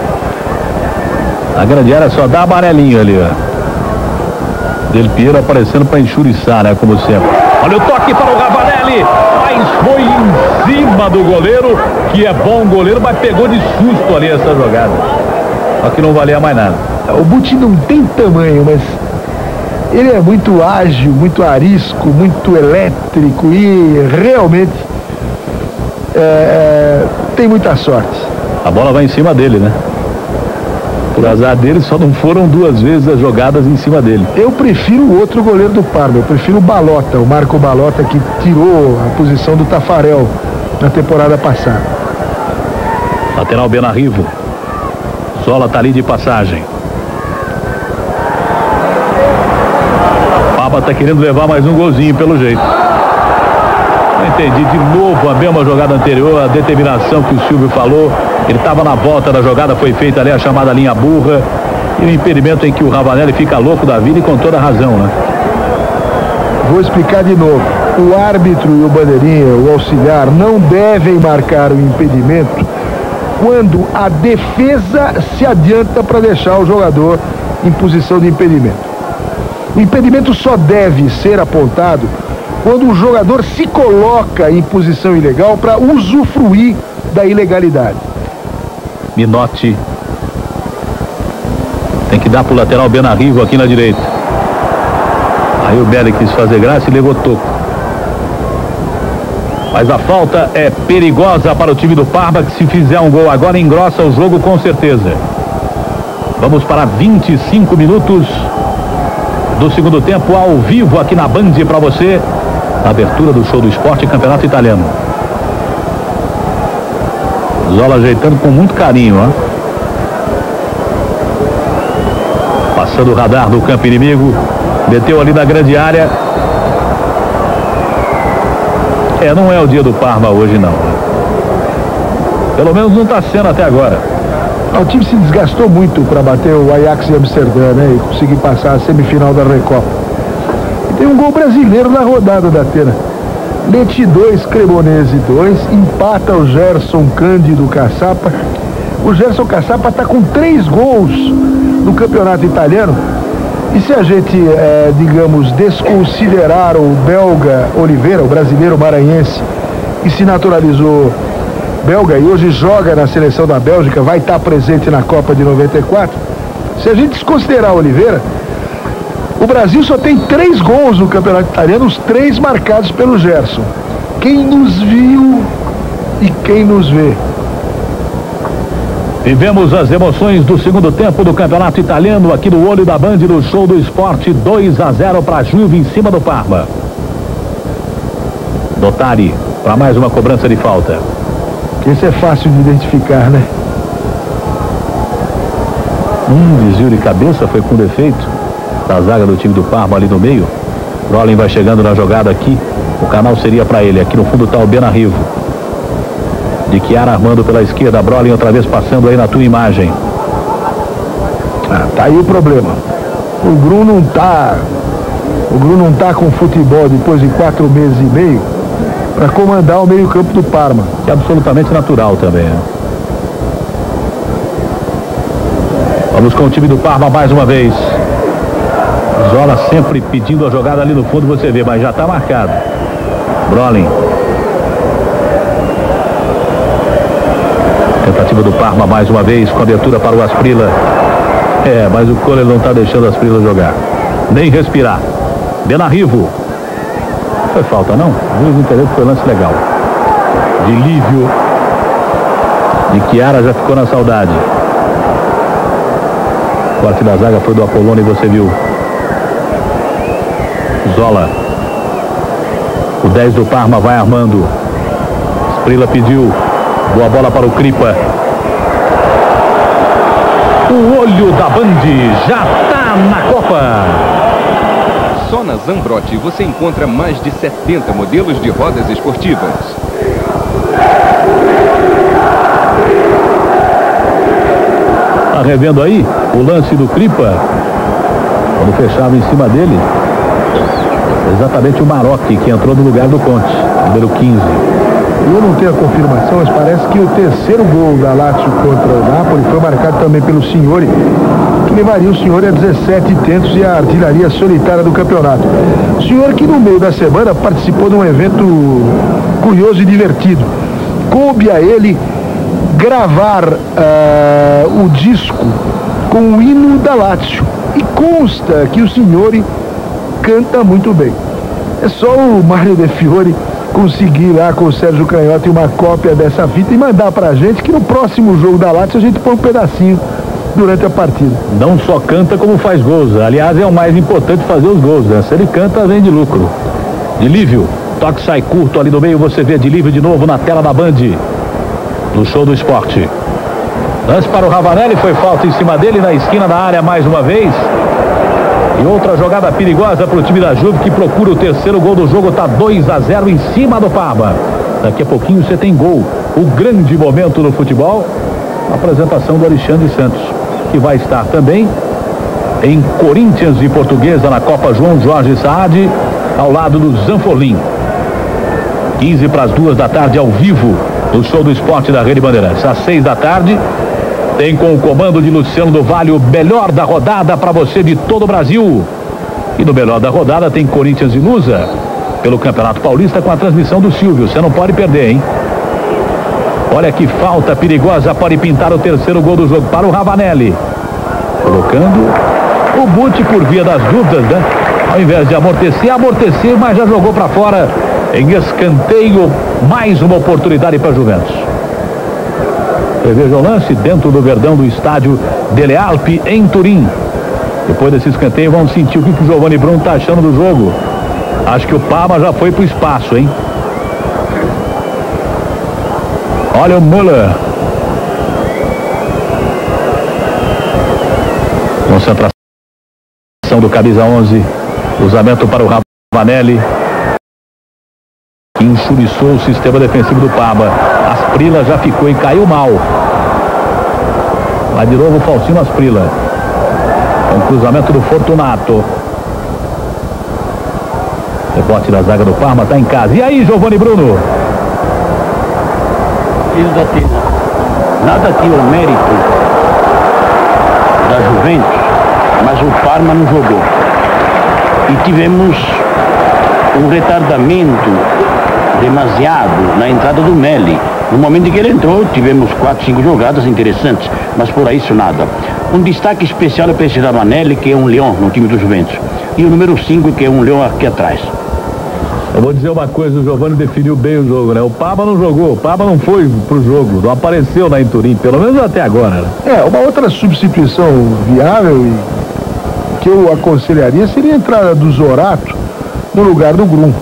A grande área só dá amarelinho ali, ó. Del Piero aparecendo para enxuriçar, né? Como sempre. Olha o toque para o Ravanelli. Mas foi em cima do goleiro, que é bom goleiro, mas pegou de susto ali essa jogada. Só que não valia mais nada. O Butti não tem tamanho, mas ele é muito ágil, muito arisco, muito elétrico e realmente tem muita sorte. A bola vai em cima dele, né? Por azar dele, só não foram 2 vezes as jogadas em cima dele. Eu prefiro o outro goleiro do Parma, eu prefiro o Balota, o Marco Balota, que tirou a posição do Tafarel na temporada passada. Lateral Benarrivo. Zola tá ali de passagem. Papa tá querendo levar mais um golzinho pelo jeito. Não entendi, de novo a mesma jogada anterior, a determinação que o Silvio falou. Ele estava na volta da jogada, foi feita ali a chamada linha burra. E o impedimento em que o Ravanelli fica louco da vida e com toda razão, né? Vou explicar de novo. O árbitro e o bandeirinha, o auxiliar, não devem marcar o impedimento quando a defesa se adianta para deixar o jogador em posição de impedimento. O impedimento só deve ser apontado quando o jogador se coloca em posição ilegal para usufruir da ilegalidade. Minotti. Tem que dar pro lateral Benarrivo aqui na direita. Aí o Belli quis fazer graça e levou toco. Mas a falta é perigosa para o time do Parma, que se fizer um gol agora engrossa o jogo com certeza. Vamos para 25 minutos do segundo tempo ao vivo aqui na Band para você. A abertura do Show do Esporte Campeonato Italiano. Zola ajeitando com muito carinho, ó. Passando o radar do campo inimigo. Meteu ali na grande área. Não é o dia do Parma hoje, não. Pelo menos não está sendo até agora. O time se desgastou muito para bater o Ajax de Amsterdã, né? E conseguir passar a semifinal da Recopa. E tem um gol brasileiro na rodada da Atena. Lecce 2, Cremonese 2. Empata o Gerson Cândido Caçapa. O Gerson Caçapa está com 3 gols no campeonato italiano. E se a gente, digamos, desconsiderar o belga Oliveira, o brasileiro maranhense, que se naturalizou belga e hoje joga na seleção da Bélgica, vai estar presente na Copa de 94. Se a gente desconsiderar Oliveira, o Brasil só tem 3 gols no campeonato italiano, os 3 marcados pelo Gerson. Quem nos viu e quem nos vê. Vivemos as emoções do segundo tempo do campeonato italiano aqui no Olho da Band, no Show do Esporte. 2-0 para a Juve em cima do Parma. Dottari para mais uma cobrança de falta. Isso é fácil de identificar, né? Desvio de cabeça foi com defeito da zaga do time do Parma ali no meio. Brolin vai chegando na jogada aqui. O canal seria para ele. Aqui no fundo está o Benarrivo. De Chiara armando pela esquerda. Brolin outra vez passando aí na tua imagem. Tá aí o problema. O Grum não tá com futebol depois de 4 meses e meio para comandar o meio-campo do Parma. Que é absolutamente natural também, né? Vamos com o time do Parma mais uma vez. Zola sempre pedindo a jogada ali no fundo, você vê, mas já está marcado. Brolin. Tentativa do Parma mais uma vez, com abertura para o Asprilla. Mas o Kohler não está deixando o Asprilla jogar. Nem respirar. Benarrivo. Foi falta, não? Vamos entender que foi lance legal. De Lívio. De Chiara já ficou na saudade. O corte da zaga foi do Apolônio e você viu. Zola. O 10 do Parma vai armando. Asprilla pediu. Boa bola para o Kripa. O olho da Band já está na Copa. Só na Zambrotti você encontra mais de 70 modelos de rodas esportivas. Tá revendo aí o lance do Kripa. Quando fechava em cima dele. Exatamente o Maroc que entrou no lugar do Conte, número 15. Eu não tenho a confirmação, mas parece que o terceiro gol da Lazio contra o Napoli foi marcado também pelo Signori, que levaria o Signori a 17 tentos e a artilharia solitária do campeonato. O Signori que no meio da semana participou de um evento curioso e divertido. Coube a ele gravar o disco com o hino da Lazio. E consta que o Signori canta muito bem. É só o Mário De Fiore conseguir lá com o Sérgio Canhotti uma cópia dessa fita e mandar pra gente, que no próximo jogo da Lazio a gente põe um pedacinho durante a partida. Não só canta como faz gols. Aliás, é o mais importante fazer os gols, né? Se ele canta, vem de lucro. De Lívio, toque sai curto ali no meio, você vê de Lívio de novo na tela da Band, no Show do Esporte. Lance para o Ravanelli, foi falta em cima dele na esquina da área mais uma vez. E outra jogada perigosa para o time da Juve, que procura o terceiro gol do jogo. Está 2-0 em cima do Parma. Daqui a pouquinho você tem gol. O grande momento no futebol, a apresentação do Alexandre Santos, que vai estar também em Corinthians e Portuguesa na Copa João Jorge Saad, ao lado do Zanforlin. 15 para as 2 da tarde ao vivo no Show do Esporte da Rede Bandeirantes. Às 6 da tarde tem com o comando de Luciano do Vale o melhor da rodada para você de todo o Brasil. E no melhor da rodada tem Corinthians e Lusa pelo Campeonato Paulista, com a transmissão do Silvio. Você não pode perder, hein? Olha que falta perigosa, pode pintar o terceiro gol do jogo para o Ravanelli. Colocando o Butti por via das dúvidas, né? Ao invés de amortecer, mas já jogou para fora em escanteio. Mais uma oportunidade para Juventus. Veja o lance dentro do Verdão do estádio Delle Alpi em Turim. Depois desse escanteio vamos sentir o que o Giovanni Bruno está achando do jogo. Acho que o Parma já foi para o espaço, hein? Olha o Müller. Concentração do camisa 11. Cruzamento para o Ravanelli, que enxuriçou o sistema defensivo do Parma. Asprilla já ficou e caiu mal. Vai de novo o Faustino Asprilla. Com o cruzamento do Fortunato. Rebote da zaga do Parma, está em casa. E aí, Giovanni Bruno? Nada tira o mérito da Juventus, mas o Parma não jogou. E tivemos um retardamento demasiado na entrada do Melli. No momento em que ele entrou, tivemos 4, 5 jogadas interessantes, mas por isso nada. Um destaque especial é para esse Ravanelli, que é um leão no time do Juventus. E o número 5, que é um leão aqui atrás. Eu vou dizer uma coisa, o Giovanni definiu bem o jogo, né? O Parma não jogou, o Parma não foi pro jogo, não apareceu lá em Turim, pelo menos até agora, né? Uma outra substituição viável e que eu aconselharia seria a entrada do Zorato no lugar do Grum.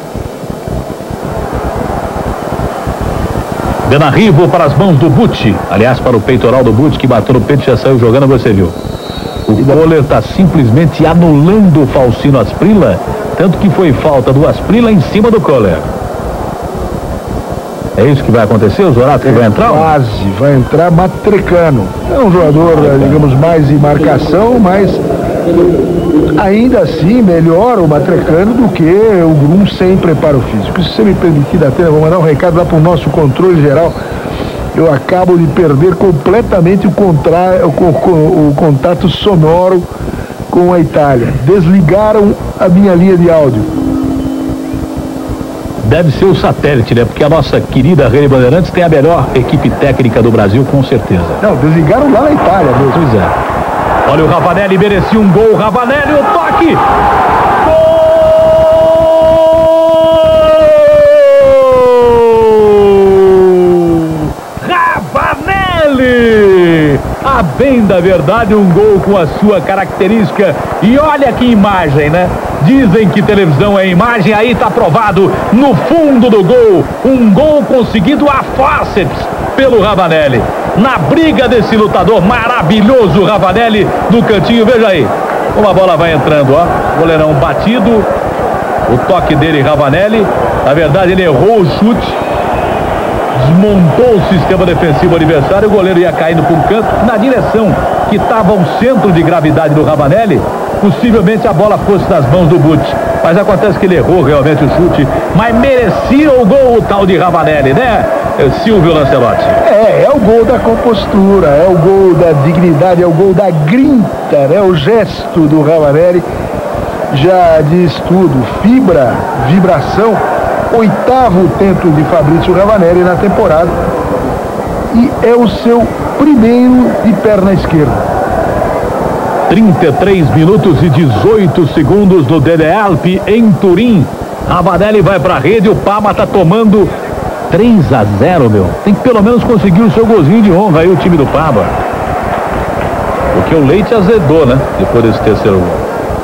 Benarrivo para as mãos do Butti, aliás, para o peitoral do Butti, que bateu no peito e já saiu jogando, você viu. O Kohler está simplesmente anulando o Faustino Asprilla Tanto que foi falta do Asprilla em cima do Kohler. É isso que vai acontecer? O Zorato que vai entrar? Quase, vai entrar Matrecano. É um jogador, digamos, mais de marcação, mas ainda assim melhor o Matrecano do que o Grum sem preparo físico. Se você me permitir, Datena, vou mandar um recado lá para o nosso controle geral. Eu acabo de perder completamente o contato sonoro com a Itália. Desligaram a minha linha de áudio. Deve ser o satélite, né? Porque a nossa querida Rede Bandeirantes tem a melhor equipe técnica do Brasil, com certeza. Não, desligaram lá na Itália mesmo. Pois é. Olha o Ravanelli, merecia um gol. Ravanelli, o toque! A bem da verdade, um gol com a sua característica. E olha que imagem, né? Dizem que televisão é imagem, aí tá provado no fundo do gol. Um gol conseguido a fórceps pelo Ravanelli. Na briga desse lutador maravilhoso, Ravanelli no cantinho. Veja aí como a bola vai entrando, ó. Goleirão batido. O toque dele, Ravanelli. Na verdade, ele errou o chute. Desmontou o sistema defensivo adversário. O goleiro ia caindo para um canto na direção que estava o centro de gravidade do Ravanelli. Possivelmente a bola fosse nas mãos do Butch, mas acontece que ele errou realmente o chute, mas merecia o gol o tal de Ravanelli, né, Silvio Lancelotti? É o gol da compostura, é o gol da dignidade, é o gol da grinta, né? O gesto do Ravanelli já diz tudo. Fibra, vibração. 8º tento de Fabrício Ravanelli na temporada e é o seu primeiro de perna esquerda. 33 minutos e 18 segundos no Dele Alpi em Turim. Ravanelli vai para a rede, o Parma está tomando 3-0, meu. Tem que pelo menos conseguir o seu golzinho de honra aí o time do Parma. Porque o Leite azedou, né? Depois desse terceiro gol.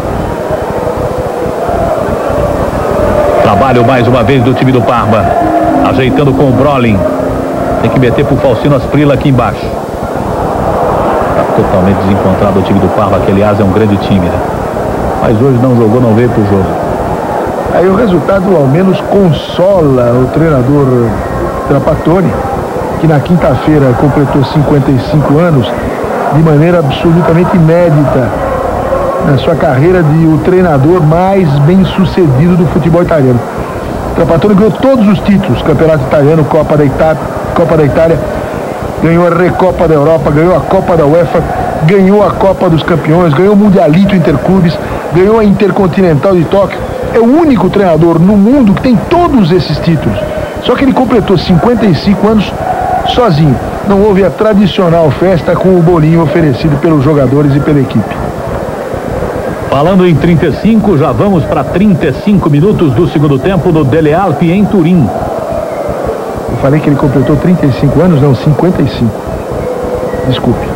Trabalho mais uma vez do time do Parma. Ajeitando com o Brolin. Tem que meter pro Faustino Asprilla aqui embaixo. Totalmente desencontrado o time do Parma, que aliás é um grande time, né? Mas hoje não jogou, não veio pro jogo. Aí o resultado ao menos consola o treinador Trapattoni, que na quinta-feira completou 55 anos de maneira absolutamente inédita na sua carreira de o treinador mais bem sucedido do futebol italiano. Trapattoni ganhou todos os títulos: Campeonato Italiano, Copa da Itália, ganhou a Recopa da Europa, ganhou a Copa da UEFA, ganhou a Copa dos Campeões, ganhou o Mundialito Interclubes, ganhou a Intercontinental de Tóquio. É o único treinador no mundo que tem todos esses títulos. Só que ele completou 55 anos sozinho. Não houve a tradicional festa com o bolinho oferecido pelos jogadores e pela equipe. Falando em 35, já vamos para 35 minutos do segundo tempo no Dele Alpi em Turim. Eu falei que ele completou 35 anos, não, 55. Desculpe.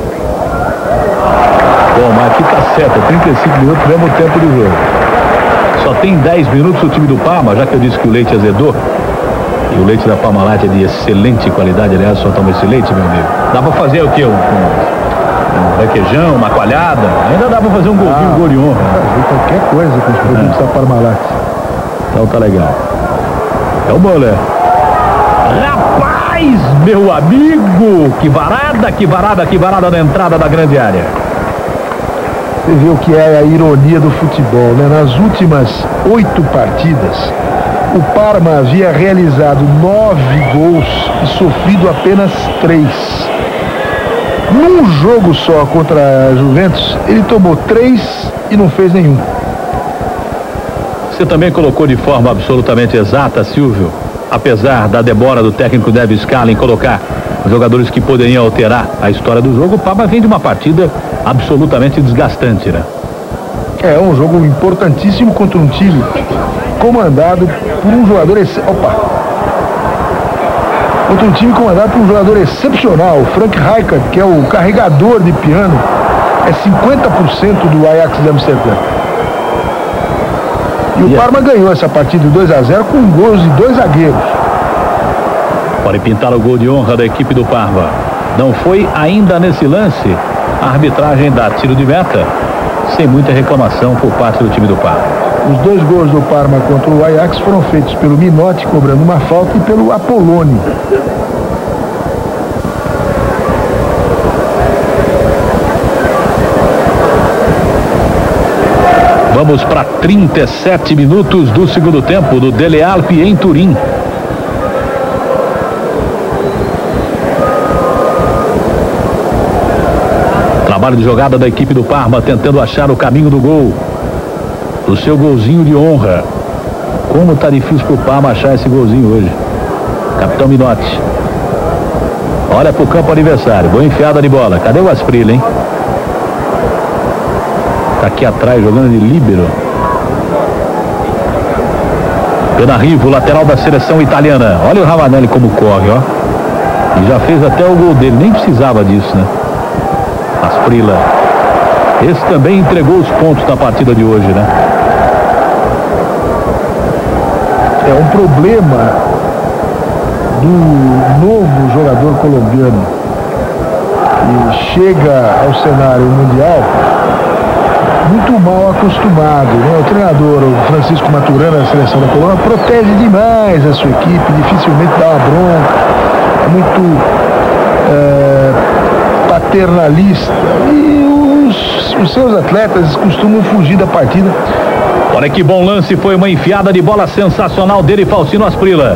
Bom, mas aqui tá certo, 35 minutos, mesmo tempo do jogo. Só tem 10 minutos o time do Parma, já que eu disse que o Leite azedou. E o leite da Parmalat é de excelente qualidade, aliás, só toma esse leite, meu amigo. Dá pra fazer o quê? Um requeijão, uma coalhada? Ainda dá pra fazer um golzinho, um gol de honra. Qualquer coisa com os produtos da Parmalat. Então tá legal. É o Moller. Rapaz, meu amigo, que varada na entrada da grande área. Você vê o que é a ironia do futebol, né? Nas últimas 8 partidas, o Parma havia realizado 9 gols e sofrido apenas 3. Num jogo só contra a Juventus, ele tomou 3 e não fez nenhum. Você também colocou de forma absolutamente exata, Silvio, apesar da demora do técnico David Scala em colocar jogadores que poderiam alterar a história do jogo, o Parma vem de uma partida absolutamente desgastante, né? É um jogo importantíssimo contra um time comandado por um jogador contra um time comandado por um jogador excepcional, Frank Rijkaard, que é o carregador de piano, é 50% do Ajax de Amsterdã. E o Parma ganhou essa partida 2-0 com gols de 2 zagueiros. Pode pintar o gol de honra da equipe do Parma. Não foi ainda nesse lance. A arbitragem dá tiro de meta sem muita reclamação por parte do time do Parma. Os 2 gols do Parma contra o Ajax foram feitos pelo Minotti, cobrando uma falta, e pelo Apoloni. Vamos para 37 minutos do segundo tempo do Dele Alpi em Turim. Trabalho de jogada da equipe do Parma, tentando achar o caminho do gol. O seu golzinho de honra. Como tá difícil pro Parma achar esse golzinho hoje. Capitão Minotti. Olha pro campo adversário. Boa enfiada de bola. Cadê o Asprilla, hein? Tá aqui atrás jogando de líbero. Penarrivo, lateral da seleção italiana. Olha o Ravanelli como corre, ó. E já fez até o gol dele. Nem precisava disso, né? Asprilla. Esse também entregou os pontos na partida de hoje, né? É um problema do novo jogador colombiano que chega ao cenário mundial muito mal acostumado, né? O treinador, o Francisco Maturana, da seleção da Colômbia, protege demais a sua equipe, dificilmente dá uma bronca, é muito paternalista, e os seus atletas costumam fugir da partida. Olha que bom lance, foi uma enfiada de bola sensacional dele, Faustino Asprilla.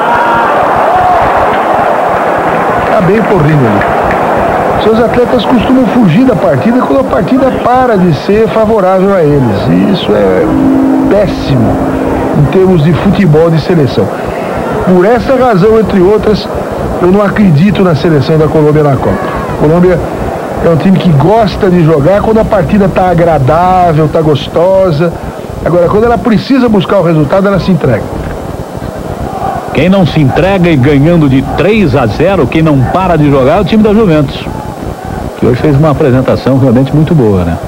Tá bem correndo ali. Seus atletas costumam fugir da partida quando a partida para de ser favorável a eles. E isso é péssimo em termos de futebol de seleção. Por essa razão, entre outras, eu não acredito na seleção da Colômbia na Copa. A Colômbia é um time que gosta de jogar quando a partida está agradável, está gostosa. Agora, quando ela precisa buscar o resultado, ela se entrega. Quem não se entrega e ganhando de 3-0, quem não para de jogar é o time da Juventus, que hoje fez uma apresentação realmente muito boa, né?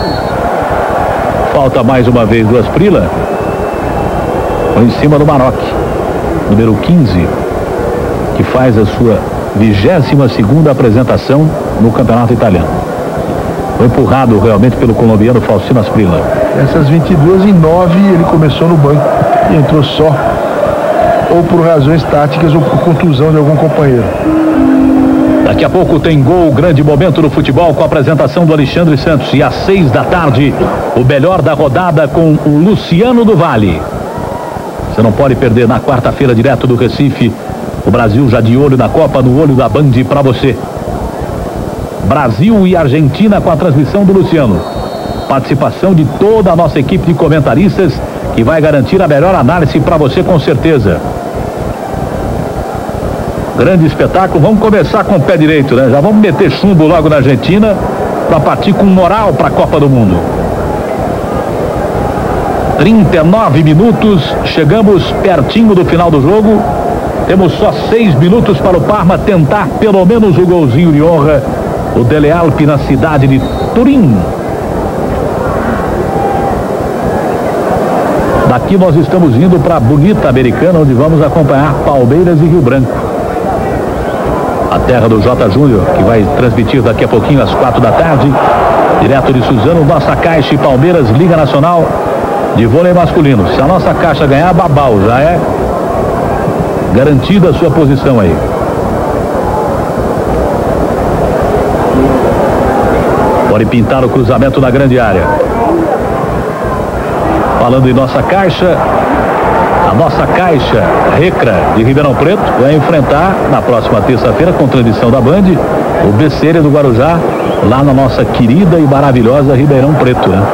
Falta mais uma vez do Asprilla. Foi em cima do Maroc, número 15, que faz a sua 22ª apresentação no campeonato italiano. Foi empurrado realmente pelo colombiano Faustino Asprilla. Essas 22, em 9 ele começou no banco e entrou só, ou por razões táticas ou por contusão de algum companheiro. Daqui a pouco tem gol, grande momento do futebol com a apresentação do Alexandre Santos. E às 6 da tarde, o melhor da rodada com o Luciano do Vale. Você não pode perder na quarta-feira, direto do Recife. O Brasil já de olho na Copa, no olho da Band para você. Brasil e Argentina com a transmissão do Luciano. Participação de toda a nossa equipe de comentaristas, que vai garantir a melhor análise para você com certeza. Grande espetáculo. Vamos começar com o pé direito, né? Já vamos meter chumbo logo na Argentina para partir com moral para a Copa do Mundo. 39 minutos, chegamos pertinho do final do jogo. Temos só 6 minutos para o Parma tentar pelo menos o golzinho de honra. O Dele Alpi na cidade de Turim. Daqui nós estamos indo para a bonita Americana, onde vamos acompanhar Palmeiras e Rio Branco. A terra do J. Júnior, que vai transmitir daqui a pouquinho às 4 da tarde, direto de Suzano, nossa Caixa e Palmeiras, Liga Nacional de Vôlei Masculino. Se a nossa Caixa ganhar, babau, já é garantida a sua posição aí. Pode pintar o cruzamento na grande área. Falando em nossa Caixa, a nossa Caixa Recra de Ribeirão Preto vai enfrentar na próxima terça-feira, com transmissão da Band, o Becêria do Guarujá, lá na nossa querida e maravilhosa Ribeirão Preto, né?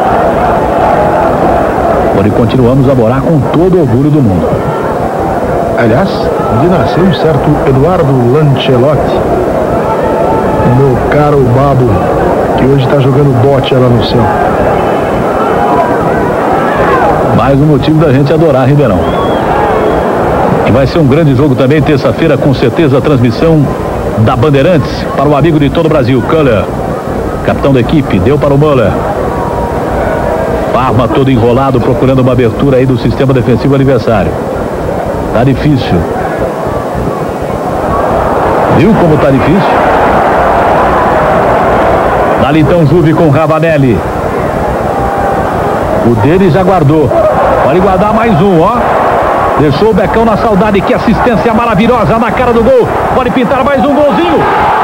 Onde continuamos a morar com todo o orgulho do mundo. Aliás, onde nasceu um certo Eduardo Lancelotti, meu caro Babo, que hoje está jogando bote lá no céu. Mais um motivo da gente adorar Ribeirão. E vai ser um grande jogo também, terça-feira, com certeza, a transmissão da Bandeirantes para o amigo de todo o Brasil, Köhler, capitão da equipe, deu para o Müller. Parma todo enrolado, procurando uma abertura aí do sistema defensivo adversário. Tá difícil. Viu como tá difícil? Dali então Juve com Ravanelli. O dele já guardou. Pode guardar mais um, ó. Deixou o Becão na saudade. Que assistência maravilhosa na cara do gol. Pode pintar mais um golzinho.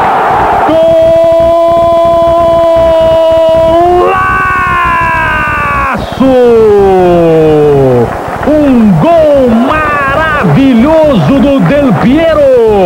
Golaço! Um gol maravilhoso do Del Piero.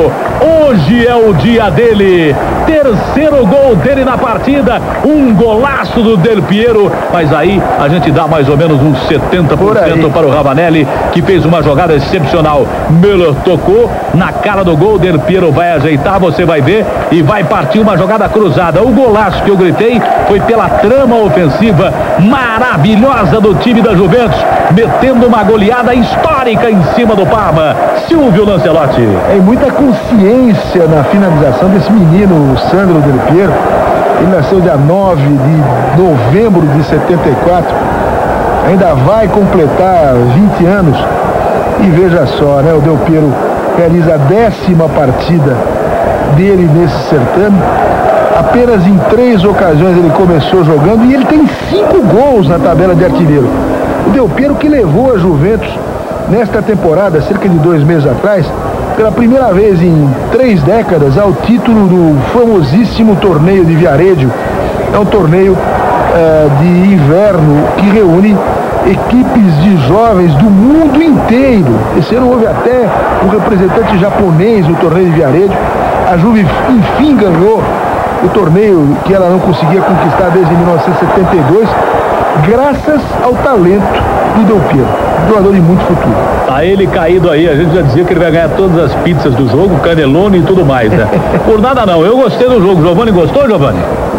Hoje é o dia dele. Terceiro gol dele na partida. Um golaço do Del Piero. Mas aí a gente dá mais ou menos uns 70% para o Ravanelli, que fez uma jogada excepcional. Müller tocou na cara do gol. Del Piero vai ajeitar, você vai ver, e vai partir uma jogada cruzada. O golaço que eu gritei foi pela trama ofensiva maravilhosa do time da Juventus, metendo uma goleada histórica em cima do Parma. Silvio Lancelotti. Tem muita consciência na finalização desse menino, Sandro Del Piero. Ele nasceu dia 9 de novembro de 74. Ainda vai completar 20 anos. E veja só, né? O Del Piero realiza a 10ª partida dele nesse certame. Apenas em 3 ocasiões ele começou jogando e ele tem 5 gols na tabela de artilheiro. O Del Piero que levou a Juventus nesta temporada, cerca de 2 meses atrás, pela primeira vez em 3 décadas, ao título do famosíssimo torneio de Viareggio. É um torneio de inverno que reúne equipes de jovens do mundo inteiro. Esse ano houve até um representante japonês no torneio de Viareggio. A Juve enfim ganhou o torneio que ela não conseguia conquistar desde 1972, graças ao talento do Del Piero, jogador de muito futuro. Tá ele caído aí, a gente já dizia que ele vai ganhar todas as pizzas do jogo, canelone e tudo mais, né? Por nada não, eu gostei do jogo. Giovanni gostou, Giovanni?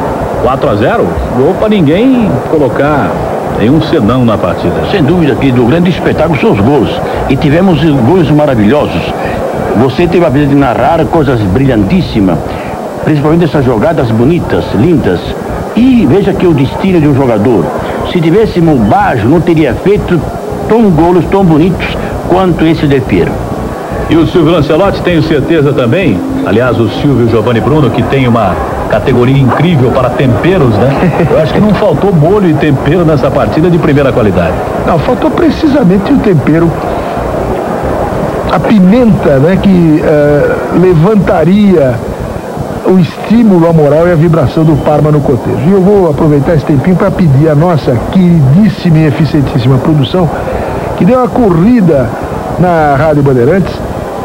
4-0, gol pra ninguém colocar nenhum senão na partida. Sem dúvida que do grande espetáculo são os gols. E tivemos gols maravilhosos. Você teve a vez de narrar coisas brilhantíssimas, principalmente essas jogadas bonitas, lindas. E veja que o destino de um jogador. Se tivéssemos o Baggio, não teria feito tão golos tão bonitos quanto esse Del Piero. E o Silvio Lancelotti, tenho certeza também, aliás, o Silvio Giovanni Bruno, que tem uma categoria incrível para temperos, né? Eu acho que não faltou molho e tempero nessa partida de primeira qualidade. Não, faltou precisamente o tempero, a pimenta, né, que levantaria o estímulo, a moral e a vibração do Parma no cotejo. E eu vou aproveitar esse tempinho para pedir à nossa queridíssima e eficientíssima produção, que deu uma corrida na Rádio Bandeirantes,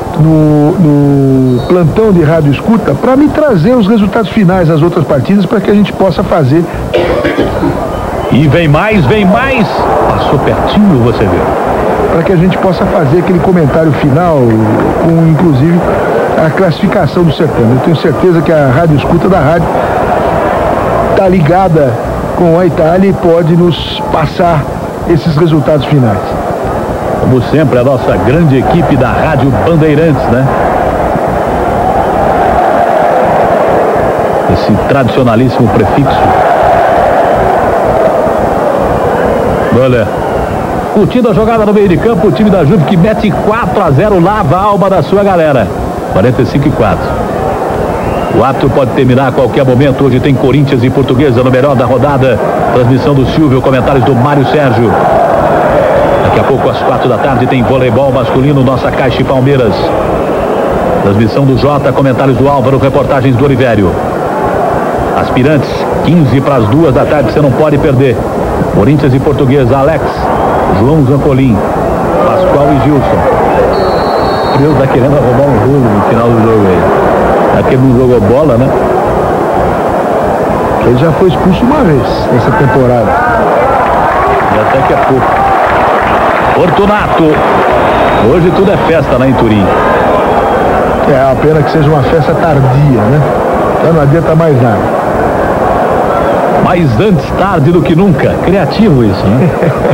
no plantão de rádio escuta, para me trazer os resultados finais das outras partidas, para que a gente possa fazer. E vem mais, passou pertinho, você viu. Para que a gente possa fazer aquele comentário final, com inclusive a classificação do certame. Eu tenho certeza que a rádio escuta da rádio está ligada com a Itália e pode nos passar esses resultados finais. Como sempre, a nossa grande equipe da Rádio Bandeirantes, né? Esse tradicionalíssimo prefixo. Olha, curtindo a jogada no meio de campo, o time da Juve que mete 4-0, lava a alma da sua galera. 45-4. O ato pode terminar a qualquer momento. Hoje tem Corinthians e Portuguesa no melhor da rodada. Transmissão do Silvio, comentários do Mário Sérgio. Daqui a pouco, às 4 da tarde, tem voleibol masculino, Nossa Caixa e Palmeiras. Transmissão do Jota, comentários do Álvaro, reportagens do Olivério. Aspirantes, 15 para as 2 da tarde, você não pode perder. Corinthians e Portuguesa, Alex, João Zancolim, Pascoal e Gilson. Deus tá querendo arrumar um jogo no final do jogo aí. Aquele não jogou bola, né? Ele já foi expulso uma vez nessa temporada. E até que é pouco. Fortunato. Hoje tudo é festa lá em Turim. É a pena que seja uma festa tardia, né? Já não adianta mais nada. Mais antes tarde do que nunca. Criativo isso, né?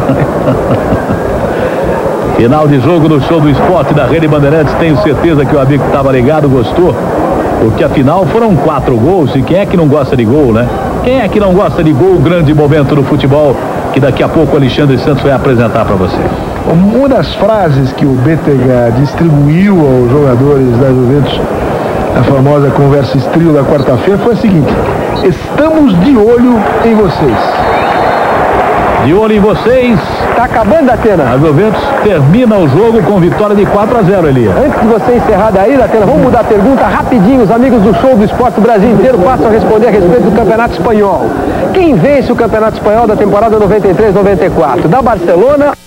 Final de jogo no Show do Esporte da Rede Bandeirantes. Tenho certeza que o amigo que estava ligado gostou, porque afinal foram 4 gols. E quem é que não gosta de gol, né? Quem é que não gosta de gol? Grande momento no futebol, que daqui a pouco o Alexandre Santos vai apresentar para você. Uma das frases que o Bétega distribuiu aos jogadores da Juventus na famosa conversa estrilo da quarta-feira foi a seguinte: estamos de olho em vocês. De olho em vocês. Tá acabando, Datena? A Juventus termina o jogo com vitória de 4-0, Elias. Antes de você encerrar daí, Datena, vamos mudar a pergunta rapidinho. Os amigos do Show do Esporte do Brasil inteiro passam a responder a respeito do Campeonato Espanhol. Quem vence o Campeonato Espanhol da temporada 93-94? Da Barcelona